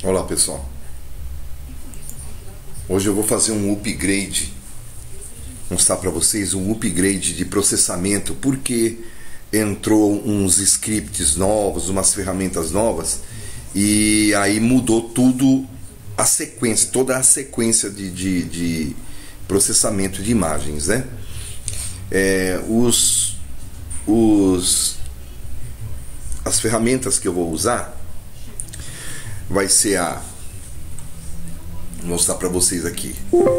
Olá pessoal, hoje eu vou fazer um upgrade, mostrar para vocês um upgrade de processamento, porque entrou uns scripts novos, umas ferramentas novas, e aí mudou tudo, a sequência, toda a sequência de processamento de imagens, né? As ferramentas que eu vou usar vai ser vou mostrar para vocês aqui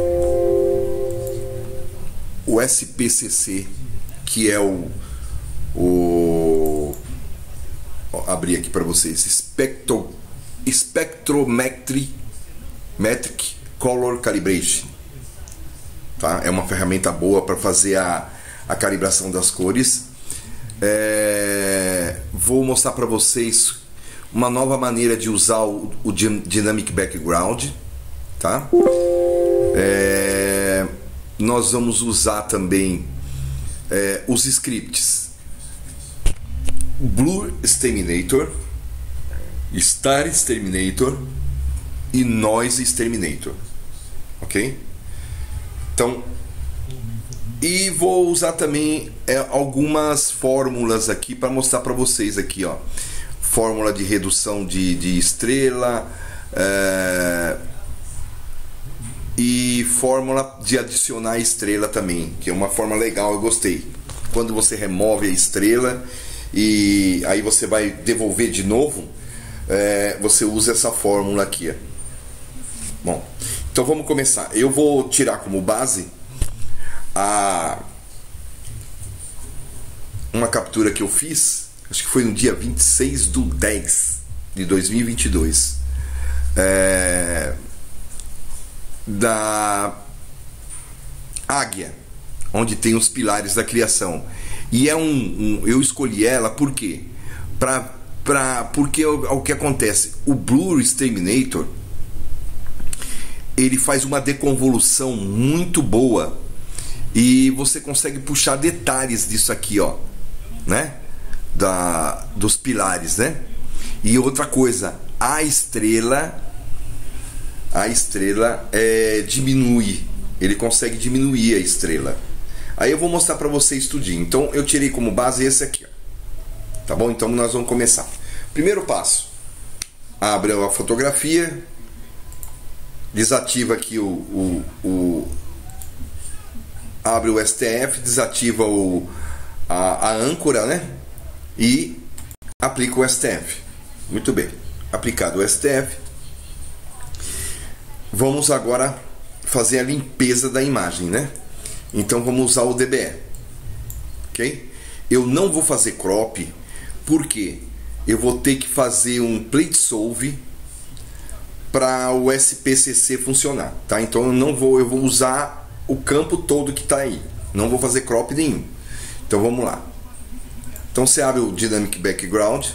o SPCC, que é vou abrir aqui para vocês, Spectrometric Color Calibration, tá? É uma ferramenta boa para fazer a calibração das cores. Vou mostrar para vocês uma nova maneira de usar o Dynamic Background, tá? Nós vamos usar também os scripts Blur Exterminator, Star Exterminator e Noise Exterminator, ok? Então, e vou usar também algumas fórmulas aqui para mostrar para vocês aqui, ó. Fórmula de redução de estrela, e fórmula de adicionar estrela também, que é uma fórmula legal, eu gostei. Quando você remove a estrela e aí você vai devolver de novo, você usa essa fórmula aqui, ó. Bom, então vamos começar. Eu vou tirar como base uma captura que eu fiz, acho que foi no dia 26/10/2022, da águia, onde tem os pilares da criação. E eu escolhi ela por quê? Porque o que acontece, o Blur Exterminator, ele faz uma deconvolução muito boa e você consegue puxar detalhes disso aqui, ó, né? Dos pilares, né? E outra coisa, a estrela diminui, ele consegue diminuir a estrela. Aí eu vou mostrar para vocês tudinho. Então eu tirei como base esse aqui, ó. Tá bom? Então nós vamos começar. Primeiro passo: abre a fotografia, desativa aqui abre o STF, desativa a âncora, né? E aplica o STF. Muito bem. Aplicado o STF, vamos agora fazer a limpeza da imagem, né? Então vamos usar o DBE, ok? Eu não vou fazer crop, porque eu vou ter que fazer um plate solve para o SPCC funcionar, tá? Então eu vou usar o campo todo que está aí, não vou fazer crop nenhum. Então vamos lá. Então você abre o Dynamic Background.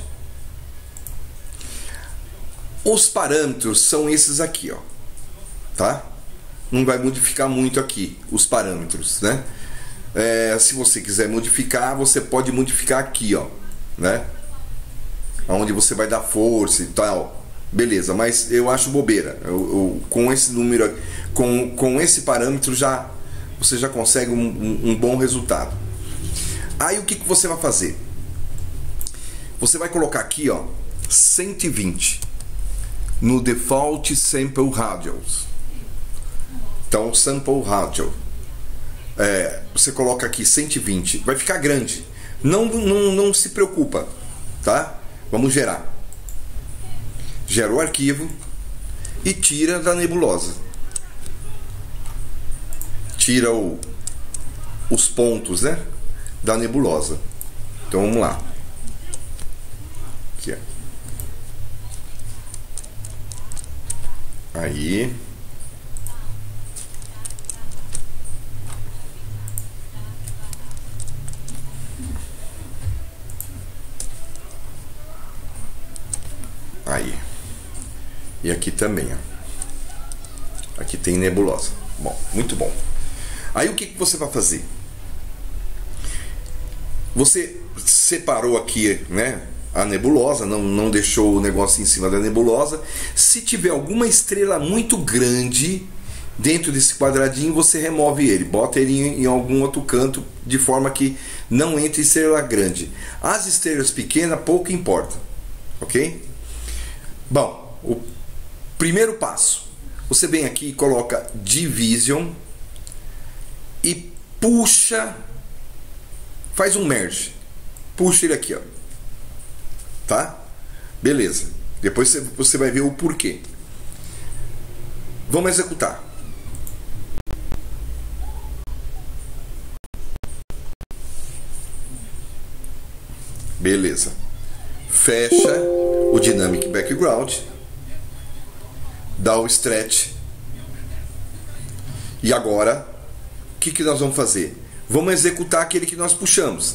Os parâmetros são esses aqui, ó, tá? Não vai modificar muito aqui os parâmetros, né? Se você quiser modificar, você pode modificar aqui, ó, né? Onde você vai dar força e tal, beleza? Mas eu acho bobeira. Com esse número, com esse parâmetro você já consegue um bom resultado. Aí o que você vai fazer? Você vai colocar aqui, ó, 120 no Default Sample Radius. Então, Sample Radio, você coloca aqui 120, vai ficar grande. Não se preocupa, tá? Vamos gerar. Gera o arquivo e tira da nebulosa. Tira os pontos, né, da nebulosa. Então vamos lá. Aqui, ó. Aí. Aí. E aqui também, ó. Aqui tem nebulosa. Bom, muito bom. Aí o que você vai fazer? Você separou aqui, né, a nebulosa, não deixou o negócio em cima da nebulosa. Se tiver alguma estrela muito grande dentro desse quadradinho, você remove ele, bota ele em algum outro canto, de forma que não entre estrela grande. As estrelas pequenas pouco importa, ok? Bom, o primeiro passo, você vem aqui e coloca Division e puxa, faz um merge, puxa ele aqui, ó, tá? Beleza, depois você vai ver o porquê. Vamos executar. Beleza. Fecha o Dynamic Background, dá o stretch. E agora, o que nós vamos fazer? Vamos executar aquele que nós puxamos.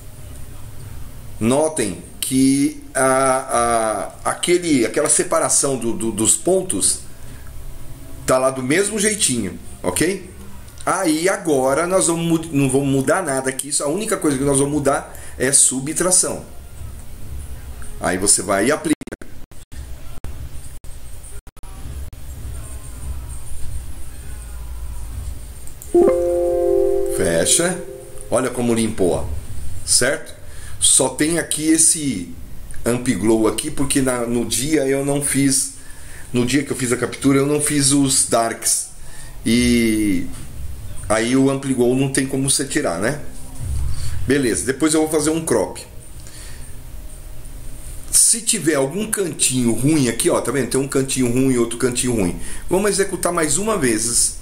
Notem que aquela separação dos pontos tá lá do mesmo jeitinho, ok? Aí agora nós não vamos mudar nada aqui. A única coisa que nós vamos mudar é subtração. Aí você vai e aplica. Fecha. Olha como limpou, ó. Certo? Só tem aqui esse Ampiglow aqui, porque no dia eu não fiz. No dia que eu fiz a captura, eu não fiz os darks. E aí o Ampliglow não tem como você tirar, né? Beleza, depois eu vou fazer um crop. Se tiver algum cantinho ruim aqui, ó, tá vendo? Tem um cantinho ruim e outro cantinho ruim. Vamos executar mais uma vez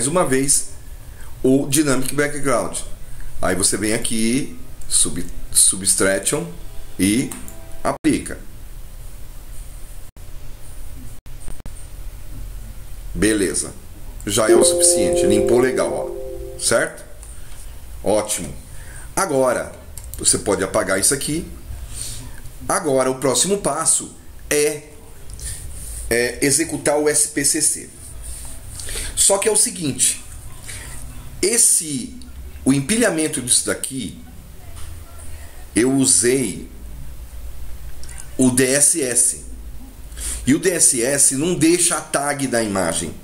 o Dynamic Background. Aí você vem aqui, Subtraction e aplica. Beleza. Já é o suficiente, limpou legal, ó. Certo? Ótimo. Agora, você pode apagar isso aqui. Agora, o próximo passo é executar o SPCC. Só que é o seguinte, o empilhamento disso daqui, eu usei o DSS. E o DSS não deixa a tag da imagem.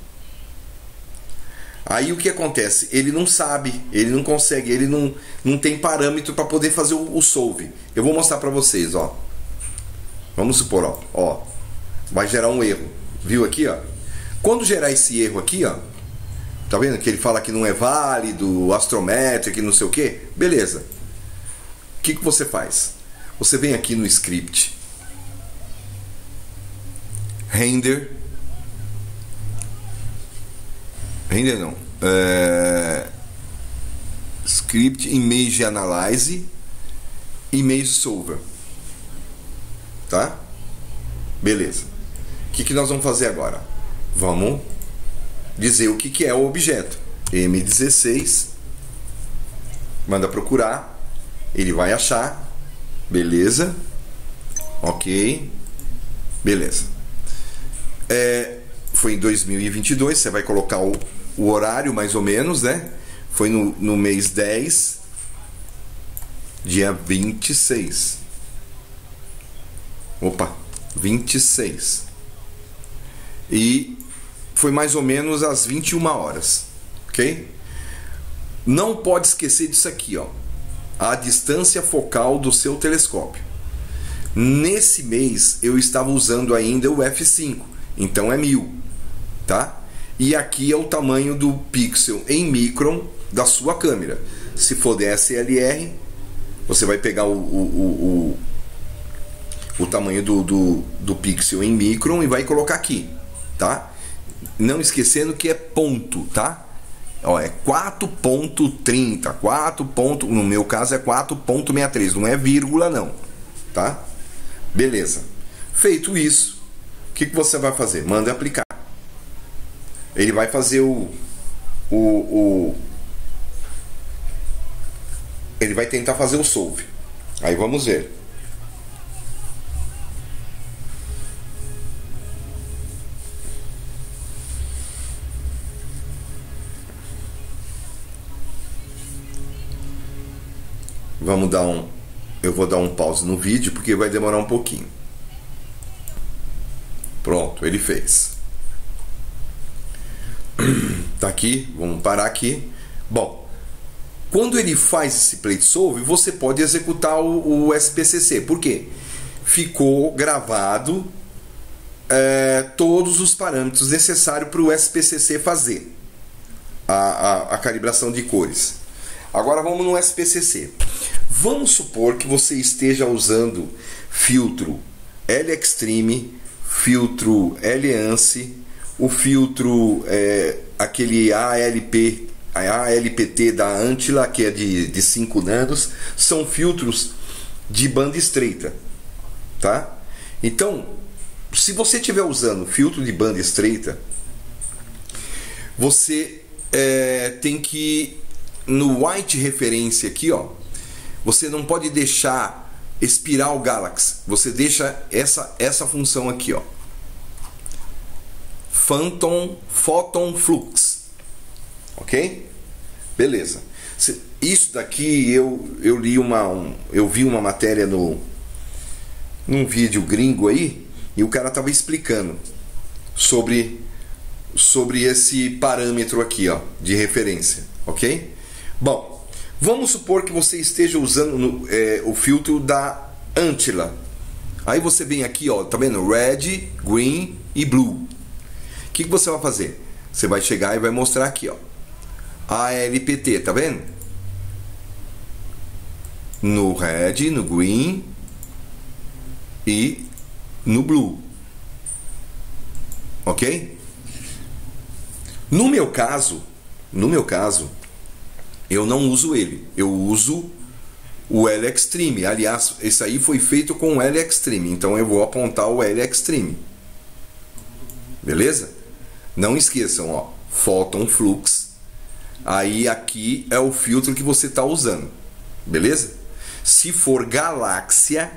Aí o que acontece? Ele não sabe, ele não consegue, ele não tem parâmetro para poder fazer o solve. Eu vou mostrar para vocês, ó. Vamos supor, ó, vai gerar um erro. Viu aqui, ó? Quando gerar esse erro aqui, ó, tá vendo que ele fala que não é válido, astrometric, não sei o que? Beleza. O que você faz? Você vem aqui no script, render não, script image analyze, image solver, tá? Beleza. O que nós vamos fazer agora? Vamos dizer o que é o objeto. M16, manda procurar, ele vai achar, beleza, ok, beleza. Foi em 2022, você vai colocar o horário mais ou menos, né? Foi no mês 10, dia 26. Opa, 26. E foi mais ou menos às 21 horas, ok? Não pode esquecer disso aqui, ó. A distância focal do seu telescópio. Nesse mês eu estava usando ainda o F5, então é 1000, tá? E aqui é o tamanho do pixel em micron da sua câmera. Se for DSLR, você vai pegar o tamanho do pixel em micron e vai colocar aqui, tá? Não esquecendo que é ponto, tá? Ó, é 4.30, no meu caso é 4.63, não é vírgula não, tá? Beleza. Feito isso, o que você vai fazer? Manda aplicar. Ele vai fazer ele vai tentar fazer o solve. Aí vamos ver. Vamos dar Eu vou dar um pause no vídeo porque vai demorar um pouquinho. Pronto, ele fez. Tá aqui, vamos parar aqui. Bom, quando ele faz esse plate solve, você pode executar o SPCC. Por quê? Ficou gravado todos os parâmetros necessários para o SPCC fazer a calibração de cores. Agora vamos no SPCC. Vamos supor que você esteja usando filtro L-Extreme, filtro L-Ance, o filtro aquele ALPT da Antilla, que é de 5 nanos. São filtros de banda estreita, tá? Então, se você estiver usando filtro de banda estreita, você tem que no white referência aqui, ó, você não pode deixar espiral Galaxy, você deixa essa função aqui, ó, Photon Flux, ok? Beleza. Isso daqui eu vi uma matéria num vídeo gringo aí, e o cara tava explicando sobre esse parâmetro aqui, ó, de referência, ok? Bom, vamos supor que você esteja usando o filtro da Antilla. Aí você vem aqui, ó, tá vendo? Red, Green e Blue. O que você vai fazer? Você vai chegar e vai mostrar aqui, ó, ALPT, tá vendo? No Red, no Green e no Blue, ok? No meu caso, eu não uso ele, eu uso o L-Extreme. Aliás, esse aí foi feito com o L-Extreme, então eu vou apontar o L-Extreme. Beleza? Não esqueçam, ó, Photon Flux. Aí aqui é o filtro que você está usando. Beleza? Se for galáxia,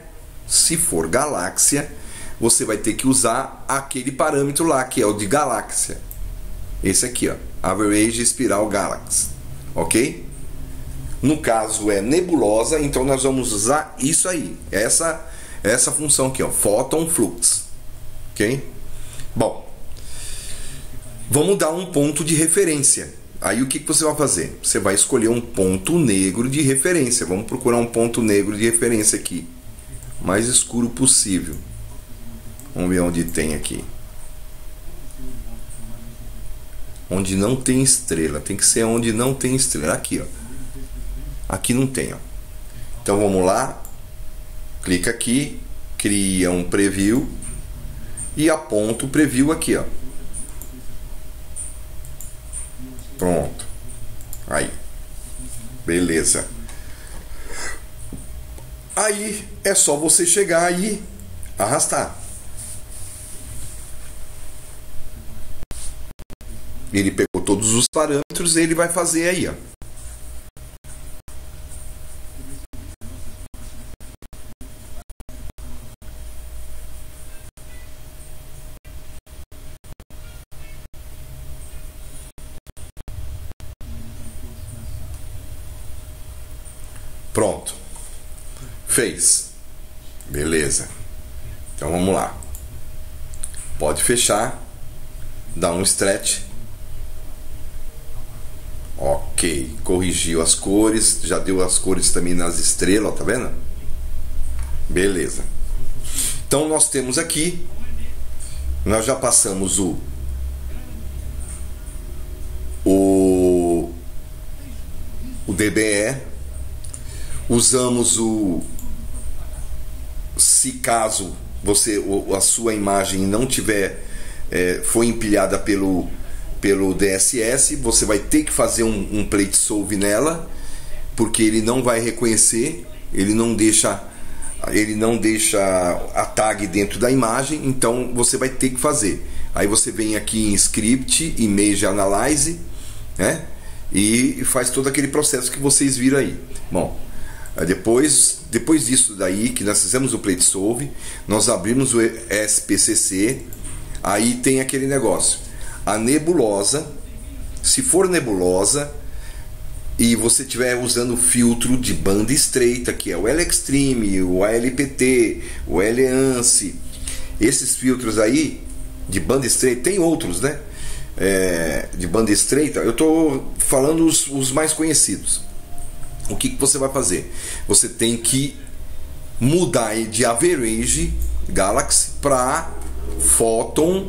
você vai ter que usar aquele parâmetro lá, que é o de galáxia. Esse aqui, ó, Average Spiral Galaxy, ok? No caso é nebulosa, então nós vamos usar isso aí, essa função aqui, ó, Photon Flux, ok? Bom, vamos dar um ponto de referência. Aí o que você vai fazer? Você vai escolher um ponto negro de referência. Vamos procurar um ponto negro de referência aqui, mais escuro possível. Vamos ver onde tem aqui. Onde não tem estrela. Tem que ser onde não tem estrela. Aqui, ó. Aqui não tem, ó. Então vamos lá. Clica aqui. Cria um preview. E aponta o preview aqui, ó. Pronto. Aí. Beleza. Aí é só você chegar e arrastar. Ele pegou todos os parâmetros e ele vai fazer aí, ó. Pronto. Fez. Beleza. Então vamos lá. Pode fechar. Dá um stretch. Ok, corrigiu as cores, já deu as cores também nas estrelas, ó, tá vendo? Beleza. Então nós temos aqui, nós já passamos o DBE, usamos se caso a sua imagem não tiver foi empilhada pelo DSS, você vai ter que fazer um plate solve nela, porque ele não vai reconhecer, ele não deixa a tag dentro da imagem, então você vai ter que fazer. Aí você vem aqui em Script, Image Analyze, né? E faz todo aquele processo que vocês viram aí. Bom, depois disso daí, que nós fizemos o plate solve, nós abrimos o SPCC, aí tem aquele negócio. A nebulosa, se for nebulosa e você estiver usando filtro de banda estreita, que é o L-Extreme, o ALPT, o L-Ance, esses filtros aí de banda estreita, tem outros, né? De banda estreita, eu estou falando os mais conhecidos. O que você vai fazer? Você tem que mudar de Average Galaxy para Photon.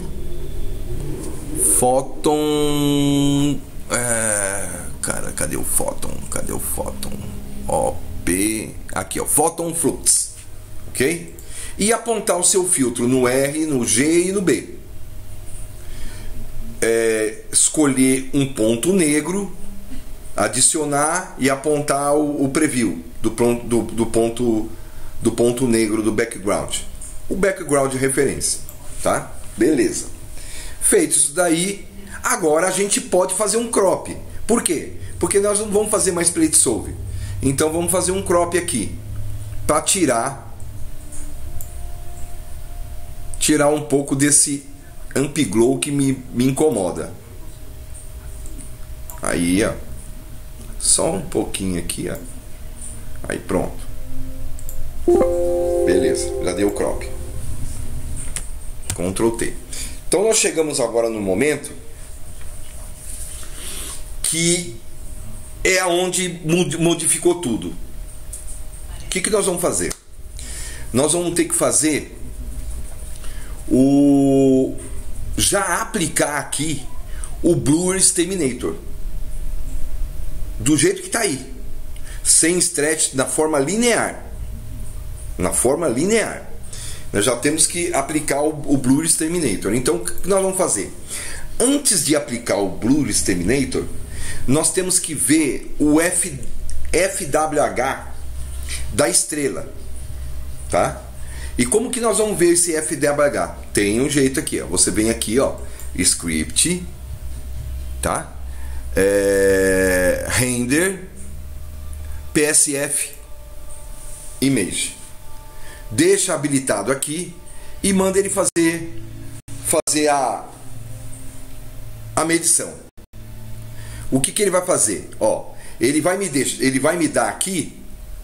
Cara, cadê o Photon? Cadê o Photon? OP. Aqui, ó. Photon Flux. Ok? E apontar o seu filtro no R, no G e no B. Escolher um ponto negro, adicionar e apontar o preview do ponto negro do background. O background de referência. Tá? Beleza. Feito isso daí, agora a gente pode fazer um crop. Por quê? Porque nós não vamos fazer mais plate solve. Então vamos fazer um crop aqui para tirar um pouco desse ampiglow que me incomoda. Aí, ó, só um pouquinho aqui, ó. Aí pronto. Beleza, já deu o crop. Ctrl T. Então nós chegamos agora no momento que é onde modificou tudo. O que nós vamos fazer? Nós vamos ter que fazer já aplicar aqui o Blur Exterminator do jeito que está aí, sem stretch, na forma linear. Nós já temos que aplicar o Blur Exterminator. Então o que nós vamos fazer? Antes de aplicar o Blur Exterminator, nós temos que ver o FWH da estrela, tá? E como que nós vamos ver esse FWH? Tem um jeito aqui, ó. Você vem aqui, ó, Script, tá? Render, PSF, Image. Deixa habilitado aqui e manda ele fazer a medição. O que ele vai fazer? Ó, ele vai me dar aqui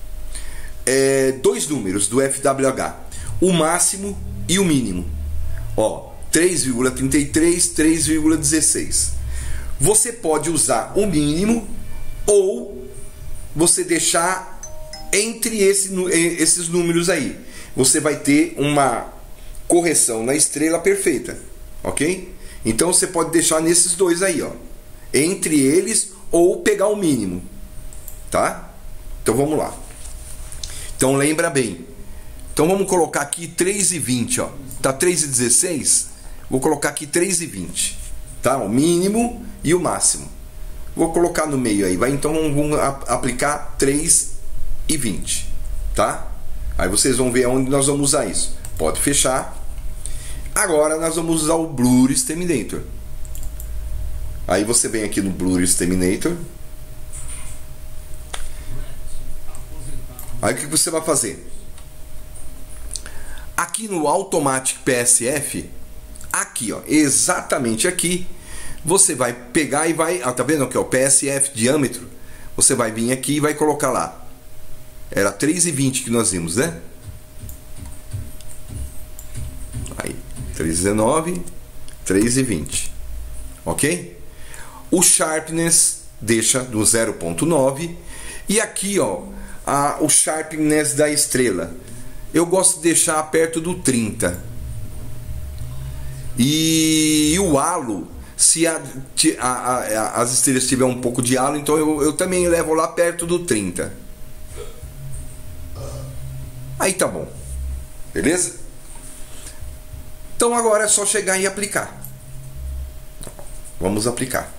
dois números do FWH, o máximo e o mínimo. Ó, 3,33, 3,16. Você pode usar o mínimo ou você deixar entre esses números aí. Você vai ter uma correção na estrela perfeita, ok? Então você pode deixar nesses dois aí, ó, entre eles, ou pegar o mínimo, tá? Então vamos lá. Então lembra bem. Então vamos colocar aqui 3,20, ó. Tá 3,16? Vou colocar aqui 3,20, tá? O mínimo e o máximo. Vou colocar no meio aí, vai. Então vamos aplicar 3,20, tá? Aí vocês vão ver onde nós vamos usar isso. Pode fechar. Agora nós vamos usar o Blur Exterminator. Aí você vem aqui no Blur Exterminator. Aí o que você vai fazer? Aqui no Automatic PSF, aqui, ó, exatamente aqui, você vai pegar e vai, tá vendo que é o PSF diâmetro? Você vai vir aqui e vai colocar lá. Era 3,20 que nós vimos, né? Aí, 3,19, 3,20. Ok? O Sharpness deixa do 0,9. E aqui, ó, o Sharpness da estrela. Eu gosto de deixar perto do 30. E o halo, se as estrelas tiver um pouco de halo, então eu também levo lá perto do 30. Aí tá bom. Beleza? Então agora é só chegar e aplicar. Vamos aplicar.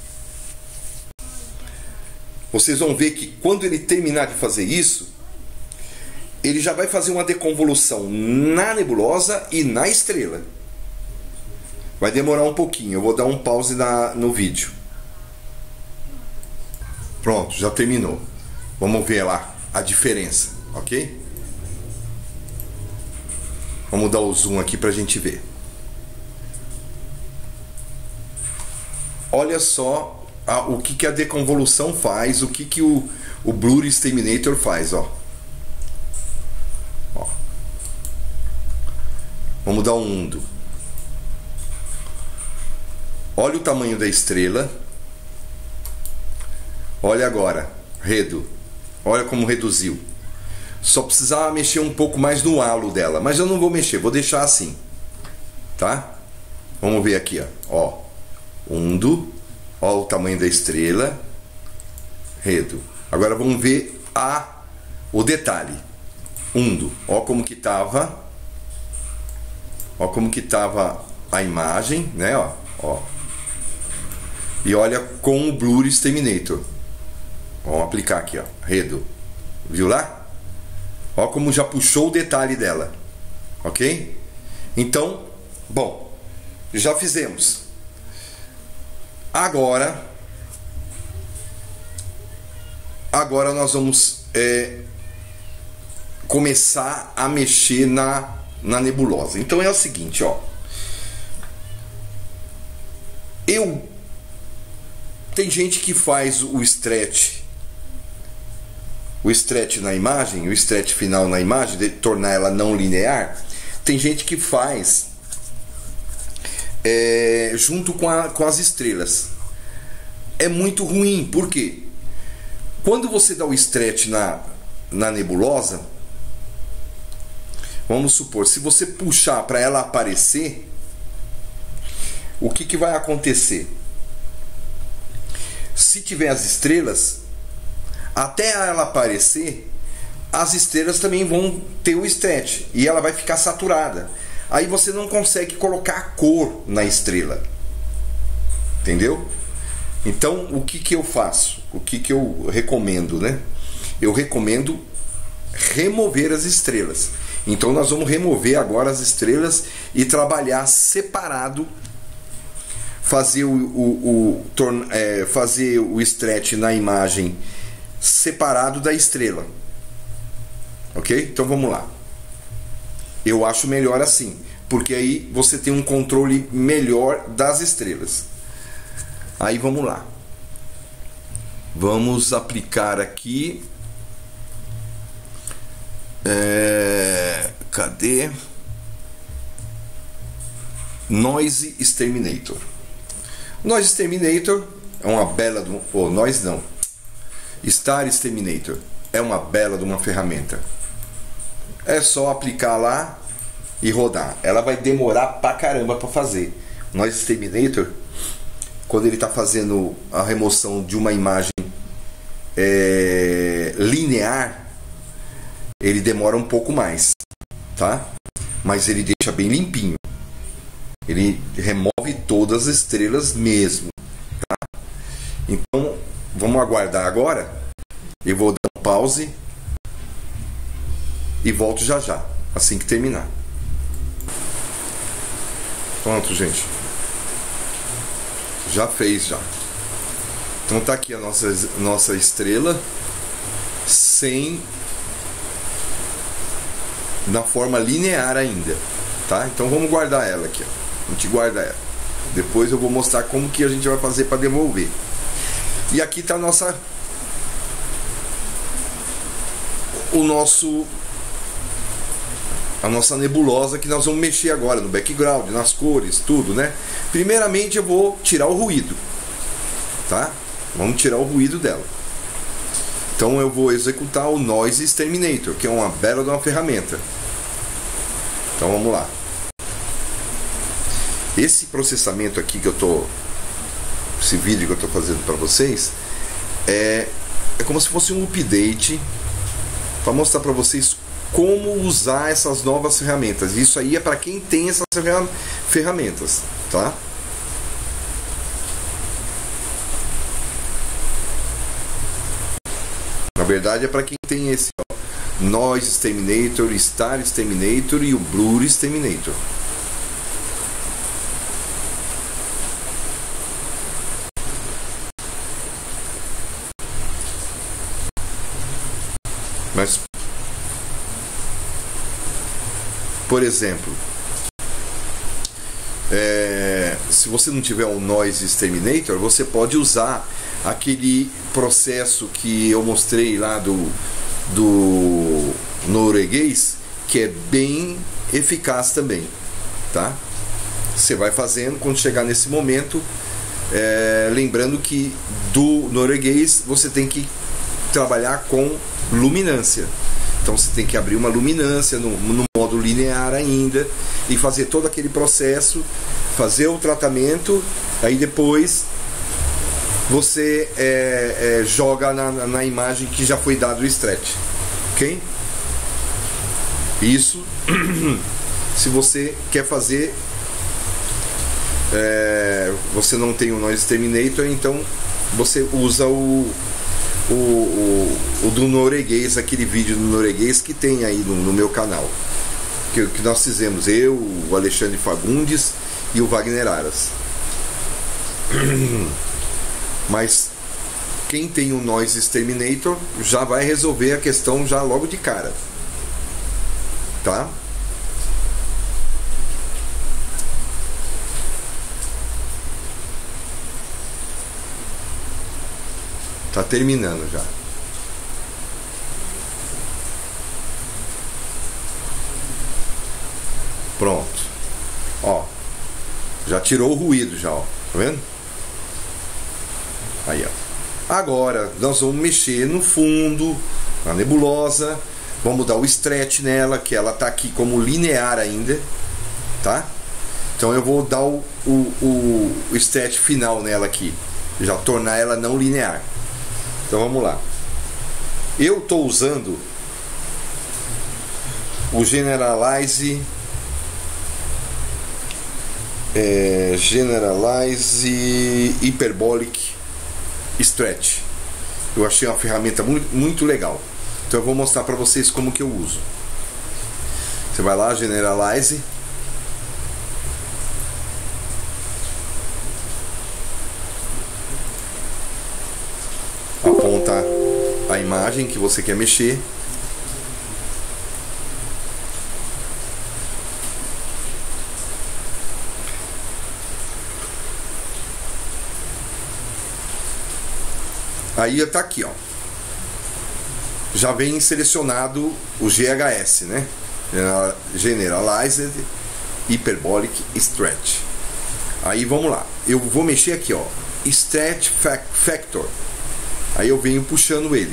Vocês vão ver que quando ele terminar de fazer isso, ele já vai fazer uma deconvolução na nebulosa e na estrela. Vai demorar um pouquinho. Eu vou dar um pause no vídeo. Pronto, já terminou. Vamos ver lá a diferença, ok? Vamos dar o zoom aqui pra gente ver. Olha só o que a deconvolução faz, o que o Blur Exterminator faz, ó. Vamos dar um undo. Olha o tamanho da estrela. Olha agora, redo. Olha como reduziu. Só precisava mexer um pouco mais no halo dela, mas eu não vou mexer, vou deixar assim, tá? Vamos ver aqui, ó. Undo. Olha o tamanho da estrela. Redo. Agora vamos ver o detalhe. Undo. Olha como que tava. Olha como que tava a imagem, né? Ó. E olha com o Blur Exterminator. Vamos aplicar aqui, ó. Redo. Viu lá? Olha como já puxou o detalhe dela. Ok? Então, bom, já fizemos. Agora nós vamos começar a mexer na nebulosa. Então é o seguinte, ó. Tem gente que faz o stretch na imagem, o stretch final na imagem, de tornar ela não linear. Tem gente que faz junto com as estrelas. É muito ruim, por quê? Quando você dá o stretch na nebulosa, vamos supor, se você puxar para ela aparecer, o que vai acontecer? Se tiver as estrelas, até ela aparecer, as estrelas também vão ter o stretch e ela vai ficar saturada. Aí você não consegue colocar cor na estrela. Entendeu? Então, o que eu faço? O que eu recomendo, né? Eu recomendo remover as estrelas. Então, nós vamos remover agora as estrelas e trabalhar separado, fazer fazer o stretch na imagem separado da estrela. Ok? Então, vamos lá. Eu acho melhor assim, porque aí você tem um controle melhor das estrelas. Aí vamos lá. Vamos aplicar aqui. Cadê? Noise Exterminator. Noise Exterminator é uma bela Noise não. Star Exterminator é uma bela de uma ferramenta. É só aplicar lá e rodar. Ela vai demorar pra caramba pra fazer. Noise Exterminator, quando ele está fazendo a remoção de uma imagem linear, ele demora um pouco mais, tá? Mas ele deixa bem limpinho. Ele remove todas as estrelas mesmo, tá? Então, vamos aguardar agora. Eu vou dar um pause e volto já já, assim que terminar. Pronto, gente. Já fez, já. Então tá aqui a nossa estrela na forma linear ainda, tá? Então vamos guardar ela aqui, ó. A gente guarda ela. Depois eu vou mostrar como que a gente vai fazer para devolver. E aqui tá a nossa nebulosa, que nós vamos mexer agora no background, nas cores, tudo, né? Primeiramente eu vou tirar o ruído, tá? Vamos tirar o ruído dela. Então eu vou executar o Noise Exterminator, que é uma bela de uma ferramenta. Então vamos lá. Esse processamento aqui esse vídeo que eu estou fazendo para vocês é como se fosse um update para mostrar para vocês como usar essas novas ferramentas. Isso aí é para quem tem essas ferramentas, tá? Na verdade é para quem tem esse Noise Exterminator, Star Exterminator e o Blur Exterminator. Mas, por exemplo, se você não tiver um Noise Exterminator, você pode usar aquele processo que eu mostrei lá do norueguês, que é bem eficaz também, tá? Você vai fazendo, quando chegar nesse momento, lembrando que do norueguês você tem que trabalhar com luminância. Então você tem que abrir uma luminância no modo linear ainda e fazer todo aquele processo, fazer o tratamento, aí depois você joga na imagem que já foi dado o stretch, ok? Isso se você quer fazer, você não tem o Noise Terminator, então você usa o do norueguês, aquele vídeo do norueguês que tem aí no meu canal, que nós fizemos, eu, o Alexandre Fagundes e o Wagner Aras. Mas quem tem o Noise Terminator já vai resolver a questão já logo de cara, tá? Tá terminando já. Pronto. Ó, já tirou o ruído já, ó. Tá vendo? Aí, ó. Agora nós vamos mexer no fundo, na nebulosa. Vamos dar o stretch nela, que ela tá aqui como linear ainda, tá? Então eu vou dar o stretch final nela aqui, já tornar ela não linear. Então vamos lá. Eu estou usando o Generalize Hyperbolic Stretch. Eu achei uma ferramenta muito legal. Então eu vou mostrar para vocês como que eu uso. Você vai lá, Generalize. Aponta a imagem que você quer mexer. Aí está aqui, ó. Já vem selecionado o GHS, né? Generalized Hyperbolic Stretch. Aí vamos lá. Eu vou mexer aqui, ó. Stretch Factor. Aí eu venho puxando ele.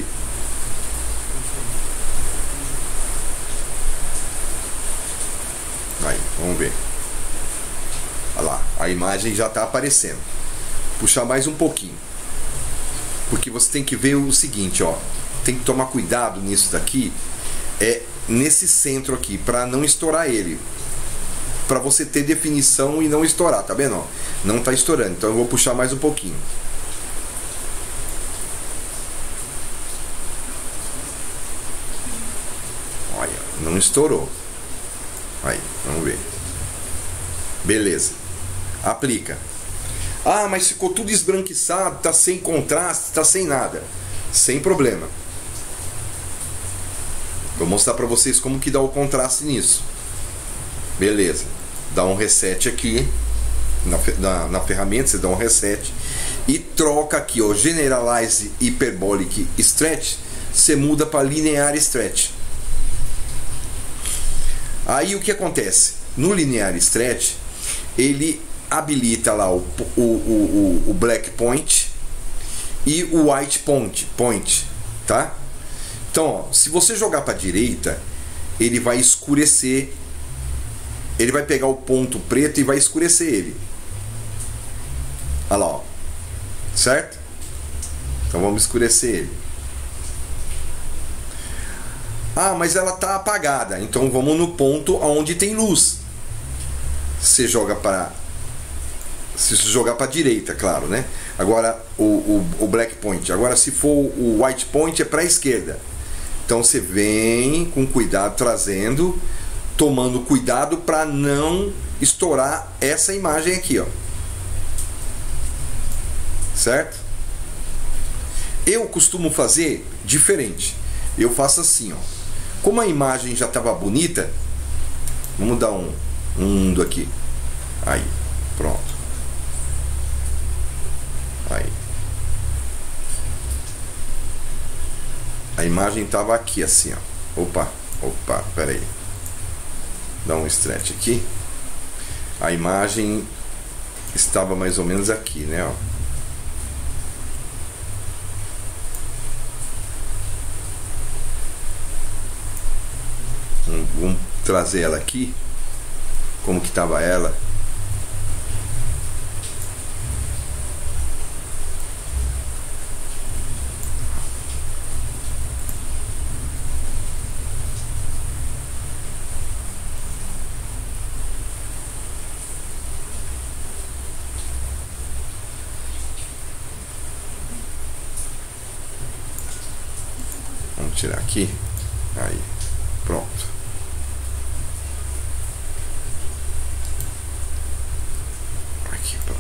Aí, vamos ver. Olha lá, a imagem já está aparecendo. Puxar mais um pouquinho. Porque você tem que ver o seguinte, ó. Tem que tomar cuidado nisso daqui. Nesse centro aqui, para não estourar ele. Para você ter definição e não estourar, tá vendo? Ó? Não está estourando. Então eu vou puxar mais um pouquinho. Olha, não estourou. Aí, vamos ver. Beleza. Aplica. Ah, mas ficou tudo esbranquiçado, tá sem contraste, tá sem nada. Sem problema. Vou mostrar para vocês como que dá o contraste nisso. Beleza. Dá um reset aqui na ferramenta, você dá um reset e troca aqui, ó, Generalize Hyperbolic Stretch, você muda para Linear Stretch. Aí o que acontece? No Linear Stretch, ele habilita lá o Black Point e o White Point, tá? Então, ó, se você jogar para a direita, ele vai escurecer. Ele vai pegar o ponto preto e vai escurecer ele. Olha lá, ó. Certo? Então vamos escurecer ele. Ah, mas ela tá apagada. Então vamos no ponto onde tem luz. Você joga para... Se jogar para a direita, claro, né? Agora o Black Point. Agora se for o White Point é para a esquerda. Então você vem com cuidado trazendo, tomando cuidado para não estourar essa imagem aqui, ó. Certo? Eu costumo fazer diferente. Eu faço assim, ó. Como a imagem já estava bonita, vamos dar um mundo aqui. Aí, pronto. A imagem estava aqui assim, ó. Opa, pera aí. Dá um stretch aqui. A imagem estava mais ou menos aqui, né, ó. Vamos trazer ela aqui. Como que estava ela? Vamos tirar aqui. Aí, pronto. Aqui, pronto.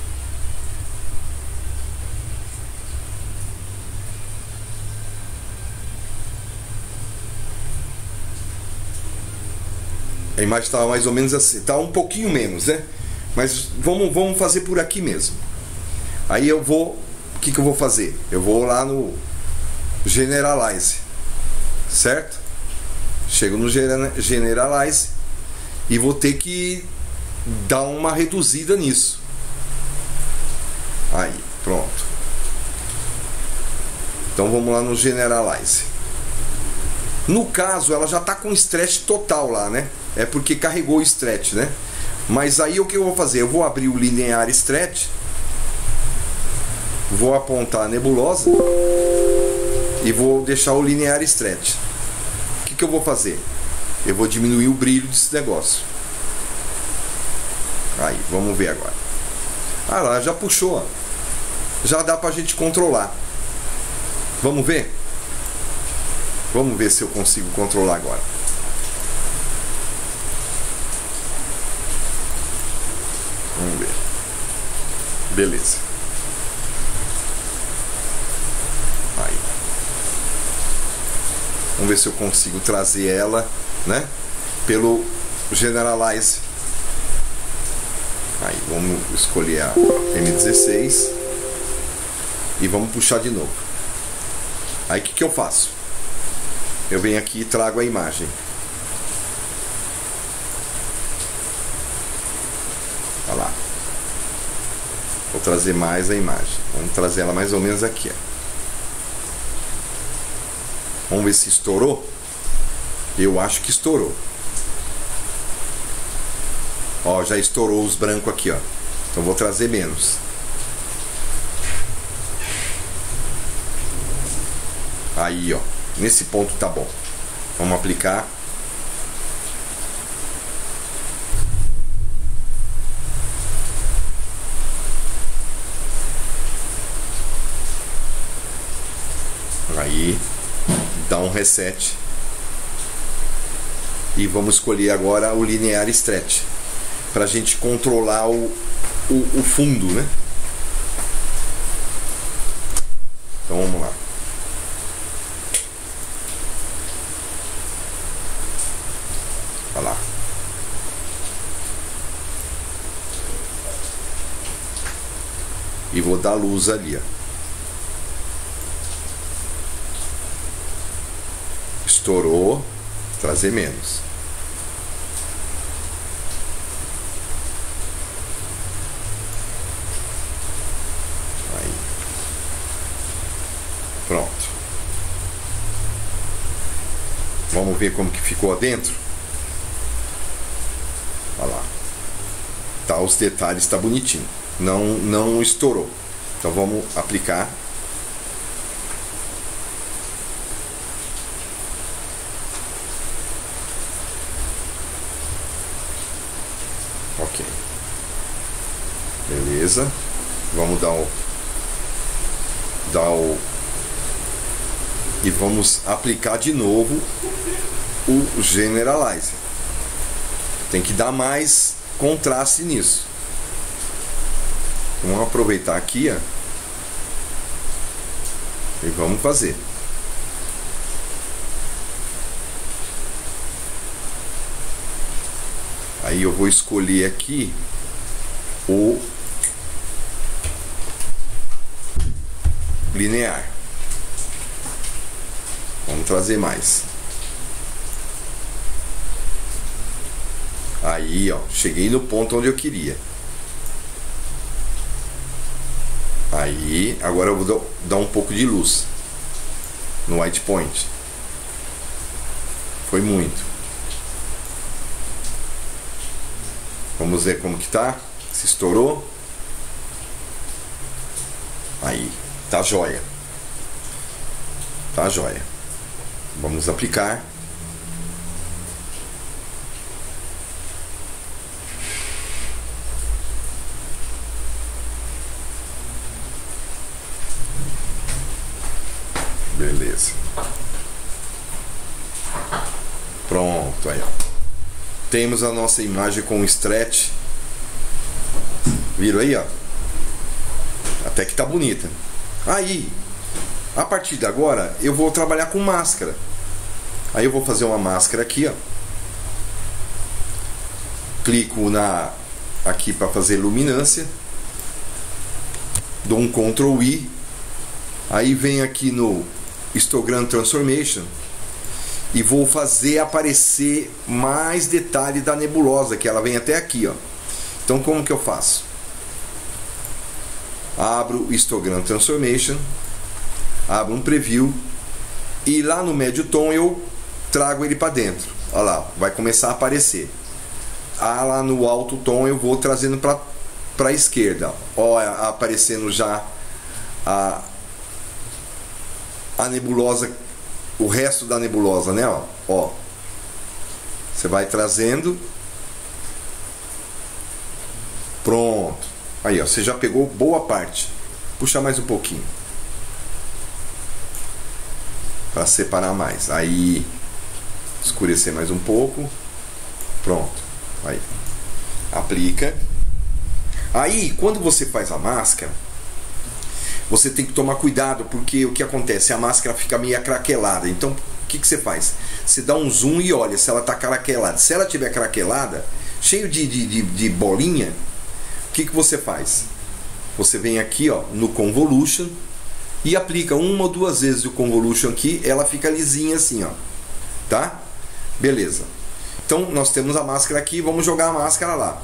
A imagem estava mais ou menos assim. Está um pouquinho menos, né? Mas vamos fazer por aqui mesmo. Aí eu vou... O que eu vou fazer? Eu vou lá no Generalize, certo? Chego no Generalize e vou ter que dar uma reduzida nisso. Aí, pronto. Então vamos lá no Generalize. No caso, ela já está com stretch total lá, né? É porque carregou o stretch, né? Mas aí o que eu vou fazer? Eu vou abrir o Linear Stretch, vou apontar a nebulosa e vou deixar o Linear Stretch. O que eu vou fazer? Eu vou diminuir o brilho desse negócio. Aí, vamos ver agora. Ah lá, já puxou, ó. Já dá pra gente controlar. Vamos ver? Vamos ver se eu consigo controlar agora. Vamos ver. Beleza. Aí. Vamos ver se eu consigo trazer ela, né? Pelo Generalize. Aí, vamos escolher a M16 e vamos puxar de novo. Aí o que eu faço? Eu venho aqui e trago a imagem. Olha lá. Vou trazer mais a imagem. Vamos trazer ela mais ou menos aqui, ó. Vamos ver se estourou. Eu acho que estourou. Ó, já estourou os brancos aqui, ó. Então vou trazer menos. Aí, ó. Nesse ponto tá bom. Vamos aplicar. Aí, dá um reset. E vamos escolher agora o Linear Stretch, pra gente controlar o fundo, né? Então vamos lá. Olha lá. E vou dar luz ali, ó. Estourou, trazer menos. Aí. Pronto. Vamos ver como que ficou dentro. Olha lá. Tá, os detalhes tá bonitinho. Não estourou. Então vamos aplicar. Ok. Beleza. Vamos e vamos aplicar de novo o Generalize. Tem que dar mais contraste nisso. Vamos aproveitar aqui, ó, e vamos fazer. Aí eu vou escolher aqui o linear. Vamos trazer mais. Aí, ó, cheguei no ponto onde eu queria. Aí, agora eu vou dar um pouco de luz no white point. Foi muito. Vamos ver como que tá. Se estourou. Aí, tá jóia. Tá jóia. Vamos aplicar. Beleza. Pronto, aí, ó. Temos a nossa imagem com stretch. Viram aí, ó? Até que tá bonita. Aí, a partir de agora, eu vou trabalhar com máscara. Aí eu vou fazer uma máscara aqui, ó. Clico aqui para fazer luminância. Dou um Ctrl I. Aí venho aqui no Histogram Transformation e vou fazer aparecer mais detalhe da nebulosa, que ela vem até aqui, ó. Então como que eu faço? Abro o Histogram Transformation, abro um preview e lá no médio tom eu trago ele para dentro. Olha lá, vai começar a aparecer. Lá no alto tom eu vou trazendo para a esquerda. Olha, aparecendo já a nebulosa, o resto da nebulosa, né? Ó, você vai trazendo. Pronto. Aí, ó, você já pegou boa parte. Puxa mais um pouquinho para separar mais. Aí, escurecer mais um pouco. Pronto. Aí, aplica. Aí, quando você faz a máscara, você tem que tomar cuidado, porque o que acontece? A máscara fica meio craquelada. Então, o que você faz? Você dá um zoom e olha se ela está craquelada. Se ela tiver craquelada, cheio de bolinha, o que você faz? Você vem aqui, ó, no Convolution e aplica uma ou duas vezes o Convolution aqui, ela fica lisinha assim, ó. Tá? Beleza. Então, nós temos a máscara aqui, vamos jogar a máscara lá.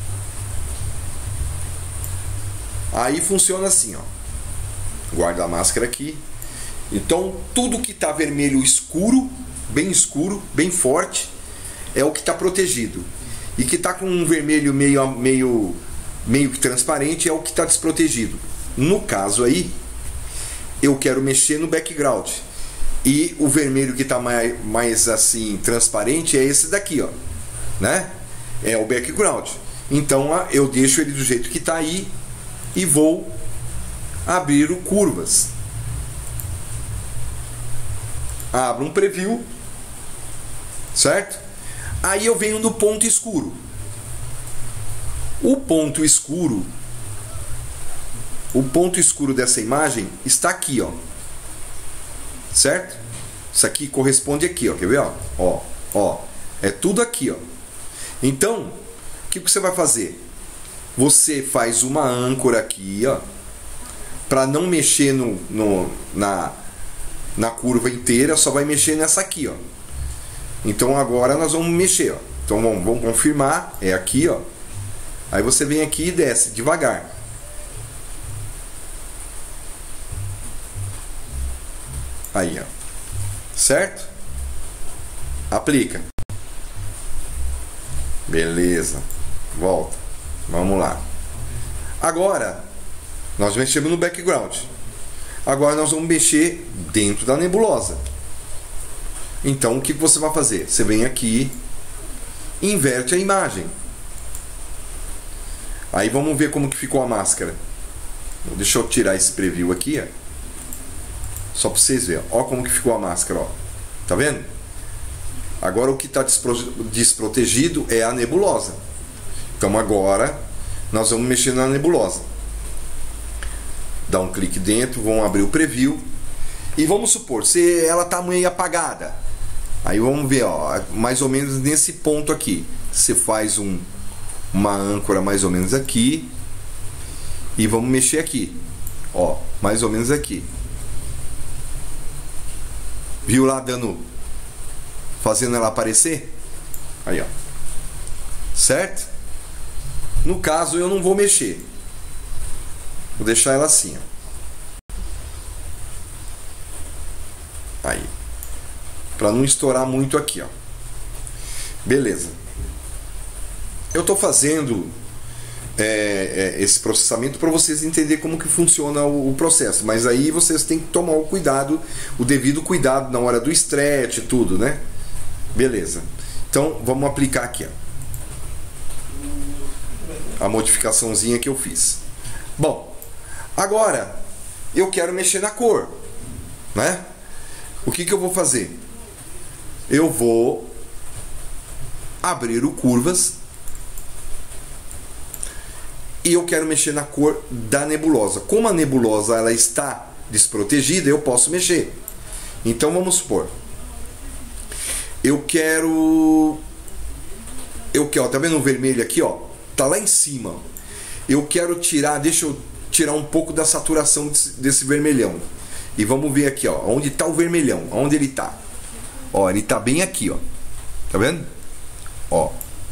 Aí funciona assim, ó. Guarda a máscara aqui. Então tudo que está vermelho escuro, bem forte, é o que está protegido. E que está com um vermelho meio transparente é o que está desprotegido. No caso aí, eu quero mexer no background. E o vermelho que está mais assim transparente é esse daqui, ó, né? É o background. Então eu deixo ele do jeito que está aí e vou abrir o curvas. Abro um preview, certo? Aí eu venho no ponto escuro. O ponto escuro dessa imagem está aqui, ó. Certo? Isso aqui corresponde aqui, ó. Quer ver, ó? Ó. É tudo aqui, ó. Então, o que você vai fazer? Você faz uma âncora aqui, ó, para não mexer na curva inteira, só vai mexer nessa aqui, ó. Então agora nós vamos mexer, ó. Então vamos confirmar, é aqui, ó. Aí você vem aqui e desce devagar. Aí, ó. Certo? Aplica. Beleza. Volta. Vamos lá. Agora nós mexemos no background. Agora nós vamos mexer dentro da nebulosa. Então o que você vai fazer? Você vem aqui, inverte a imagem. Aí vamos ver como que ficou a máscara. Deixa eu tirar esse preview aqui, ó. Só para vocês verem. Ó como que ficou a máscara, ó. Tá vendo? Agora o que está desprotegido é a nebulosa. Então agora nós vamos mexer na nebulosa. Dá um clique dentro, vamos abrir o preview. E vamos supor, se ela está meio apagada. Aí vamos ver, ó, mais ou menos nesse ponto aqui. Você faz uma âncora mais ou menos aqui. E vamos mexer aqui. Ó, mais ou menos aqui. Viu lá dando, fazendo ela aparecer? Aí, ó. Certo? No caso eu não vou mexer. Vou deixar ela assim, ó. Aí. Para não estourar muito aqui, ó. Beleza. Eu tô fazendo esse processamento para vocês entenderem como que funciona o processo, mas aí vocês têm que tomar o cuidado, o devido cuidado na hora do stretch e tudo, né? Beleza. Então vamos aplicar aqui, ó, a modificaçãozinha que eu fiz. Bom, agora eu quero mexer na cor, né? O que eu vou fazer? Eu vou abrir o curvas e eu quero mexer na cor da nebulosa. Como a nebulosa ela está desprotegida, eu posso mexer. Então vamos supor, eu quero, ó, tá vendo o vermelho aqui, ó? Tá lá em cima. Eu quero tirar, deixa eu tirar um pouco da saturação desse vermelhão. E vamos ver aqui, ó, onde tá o vermelhão, onde ele tá. Ó, ele tá bem aqui, ó. Tá vendo? Ó.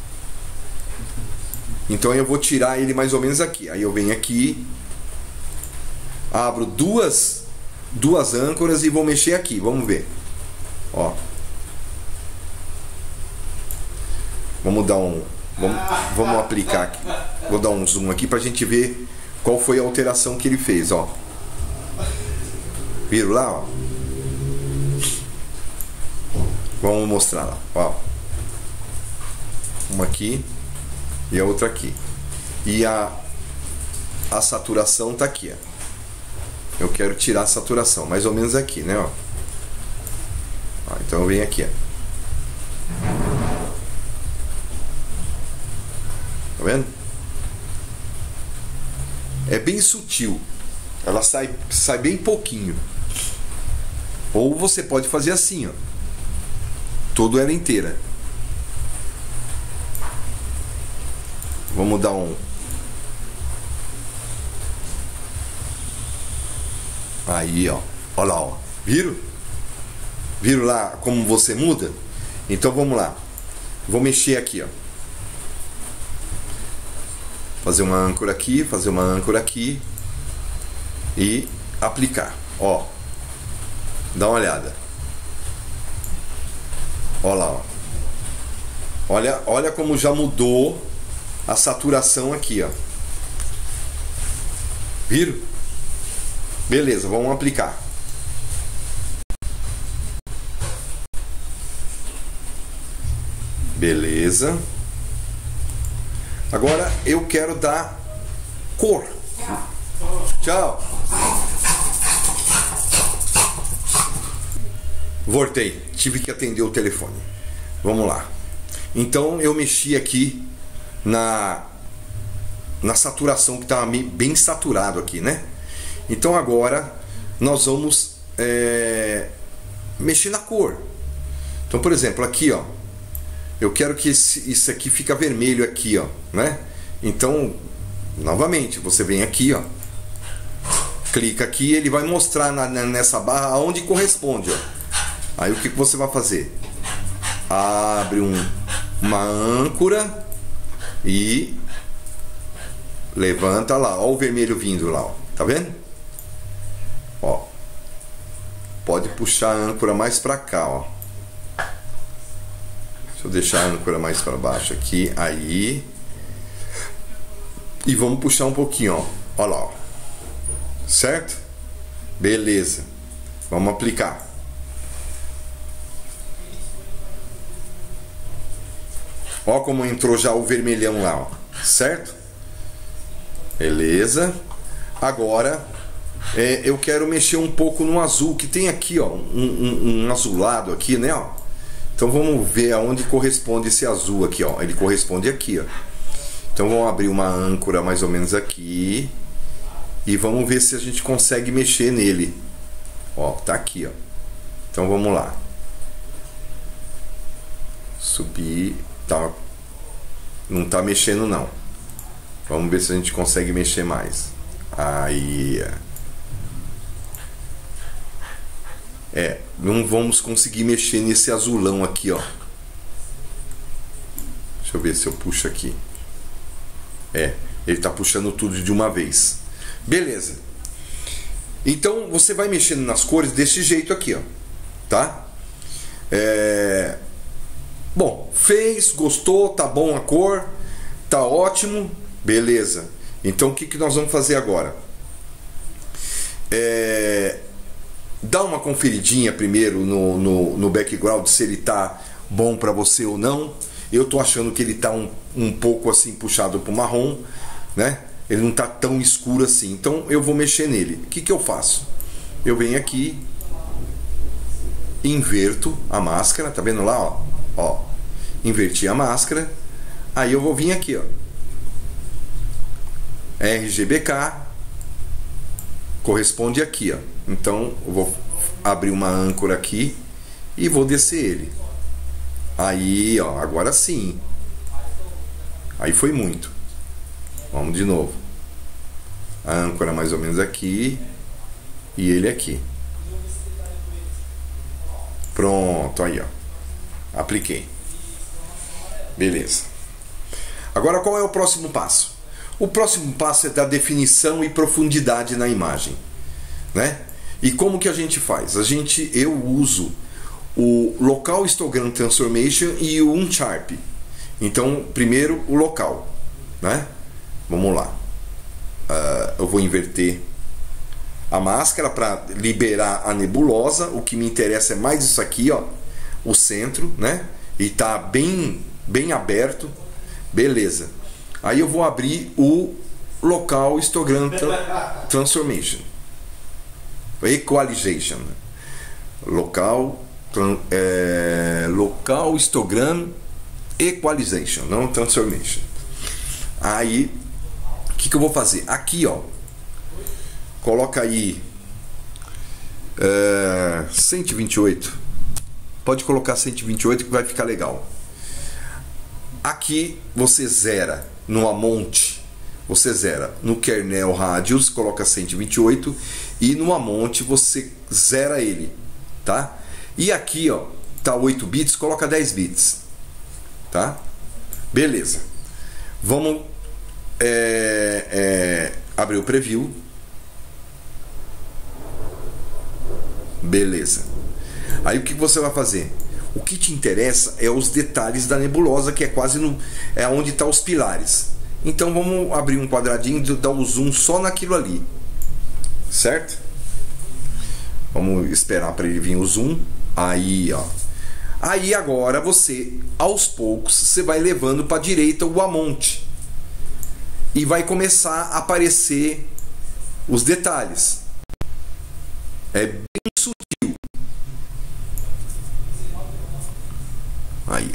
Então eu vou tirar ele mais ou menos aqui. Aí eu venho aqui, abro duas âncoras e vou mexer aqui. Vamos ver. Ó. Vamos dar um, vamos aplicar aqui. Vou dar um zoom aqui pra gente ver qual foi a alteração que ele fez, ó. Viram lá, ó? Vamos mostrar lá, ó. Uma aqui e a outra aqui. E a saturação tá aqui, ó. Eu quero tirar a saturação, mais ou menos aqui, né, ó. Ó, então eu venho aqui, ó. Tá vendo? É bem sutil. Ela sai bem pouquinho. Ou você pode fazer assim, ó. Toda ela inteira. Vamos dar um... Aí, ó. Olha lá, ó. Viram? Viram lá como você muda? Então vamos lá. Vou mexer aqui, ó. Fazer uma âncora aqui, fazer uma âncora aqui. E aplicar. Ó. Dá uma olhada. Olha lá, ó. Olha como já mudou a saturação aqui, ó. Viram? Beleza, vamos aplicar. Beleza. Agora eu quero dar cor. Tchau. Voltei, tive que atender o telefone. Vamos lá. Então eu mexi aqui na saturação, que estava bem saturado aqui, né? Então agora nós vamos mexer na cor. Então, por exemplo, aqui, ó, eu quero que isso aqui fica vermelho aqui, ó, né? Então, novamente, você vem aqui, ó, clica aqui, ele vai mostrar nessa barra aonde corresponde, ó. Aí o que você vai fazer? Abre uma âncora e levanta lá, ó, o vermelho vindo lá, ó. Tá vendo? Ó. Pode puxar a âncora mais pra cá, ó. Deixa eu deixar a âncora mais para baixo aqui, aí. E vamos puxar um pouquinho, ó. Olha lá, ó. Certo? Beleza. Vamos aplicar. Ó como entrou já o vermelhão lá, ó. Certo? Beleza. Agora eu quero mexer um pouco no azul que tem aqui, ó, um azulado aqui, né, ó. Então vamos ver aonde corresponde esse azul aqui, ó. Ele corresponde aqui, ó. Então vamos abrir uma âncora mais ou menos aqui e vamos ver se a gente consegue mexer nele. Ó, tá aqui, ó. Então vamos lá. Subir, tá. Não tá mexendo não. Vamos ver se a gente consegue mexer mais. Aí. É. não vamos conseguir mexer nesse azulão aqui, ó. Deixa eu ver se eu puxo aqui. Ele tá puxando tudo de uma vez. Beleza. Então você vai mexendo nas cores desse jeito aqui, ó. Tá? Bom, fez, gostou, tá bom a cor, tá ótimo, beleza. Então o que nós vamos fazer agora? Dá uma conferidinha primeiro no background se ele tá bom para você ou não. Eu tô achando que ele tá um pouco assim puxado pro marrom, né? Ele não tá tão escuro assim. Então eu vou mexer nele. O que eu faço? Eu venho aqui, inverto a máscara, tá vendo lá, ó? Ó, inverti a máscara. Aí eu vou vir aqui, ó, RGBK corresponde aqui, ó. Então eu vou abrir uma âncora aqui e vou descer ele. Aí, ó, agora sim. Aí foi muito. Vamos de novo. A âncora mais ou menos aqui e ele aqui. Pronto, aí, ó. Apliquei. Beleza. Agora qual é o próximo passo? O próximo passo é dar definição e profundidade na imagem, né? E como que a gente faz? Eu uso o Local Histogram Transformation e o Unsharp. Então, primeiro o local, né? Vamos lá. Eu vou inverter a máscara para liberar a nebulosa. O que me interessa é mais isso aqui, ó, o centro, né? E tá bem aberto. Beleza. Aí eu vou abrir o Local Histogram Transformation, Equalization. Local Histogram Equalization, não Transformation. Aí o que eu vou fazer? Aqui, ó, coloca aí 128. Pode colocar 128 que vai ficar legal. Aqui você zera no Amount, você zera no Kernel Radius, coloca 128 e no Amount você zera ele, tá? E aqui, ó, tá 8 bits, coloca 10 bits, tá? Beleza. Vamos abrir o preview. Beleza. Aí o que você vai fazer? O que te interessa é os detalhes da nebulosa, que é quase onde estão os pilares. Então vamos abrir um quadradinho e dar o zoom só naquilo ali, certo? Vamos esperar para ele vir o zoom. Aí, ó. Aí agora você, aos poucos, você vai levando para a direita o Amount e vai começar a aparecer os detalhes. É bem sutil. Aí,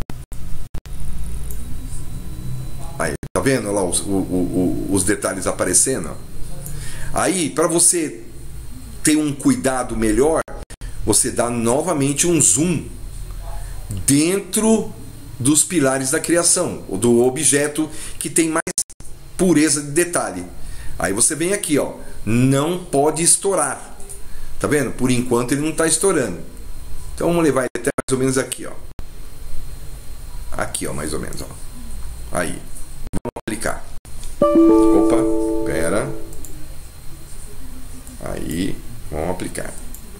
tá vendo lá os detalhes aparecendo? Aí, para você ter um cuidado melhor, você dá novamente um zoom dentro dos pilares da criação, do objeto que tem mais pureza de detalhe. Aí você vem aqui, ó, não pode estourar. Tá vendo? Por enquanto ele não está estourando. Então vamos levar ele até mais ou menos aqui, ó. Aqui, ó, mais ou menos, ó. Aí, vamos aplicar. Opa, pera. Aí, vamos aplicar.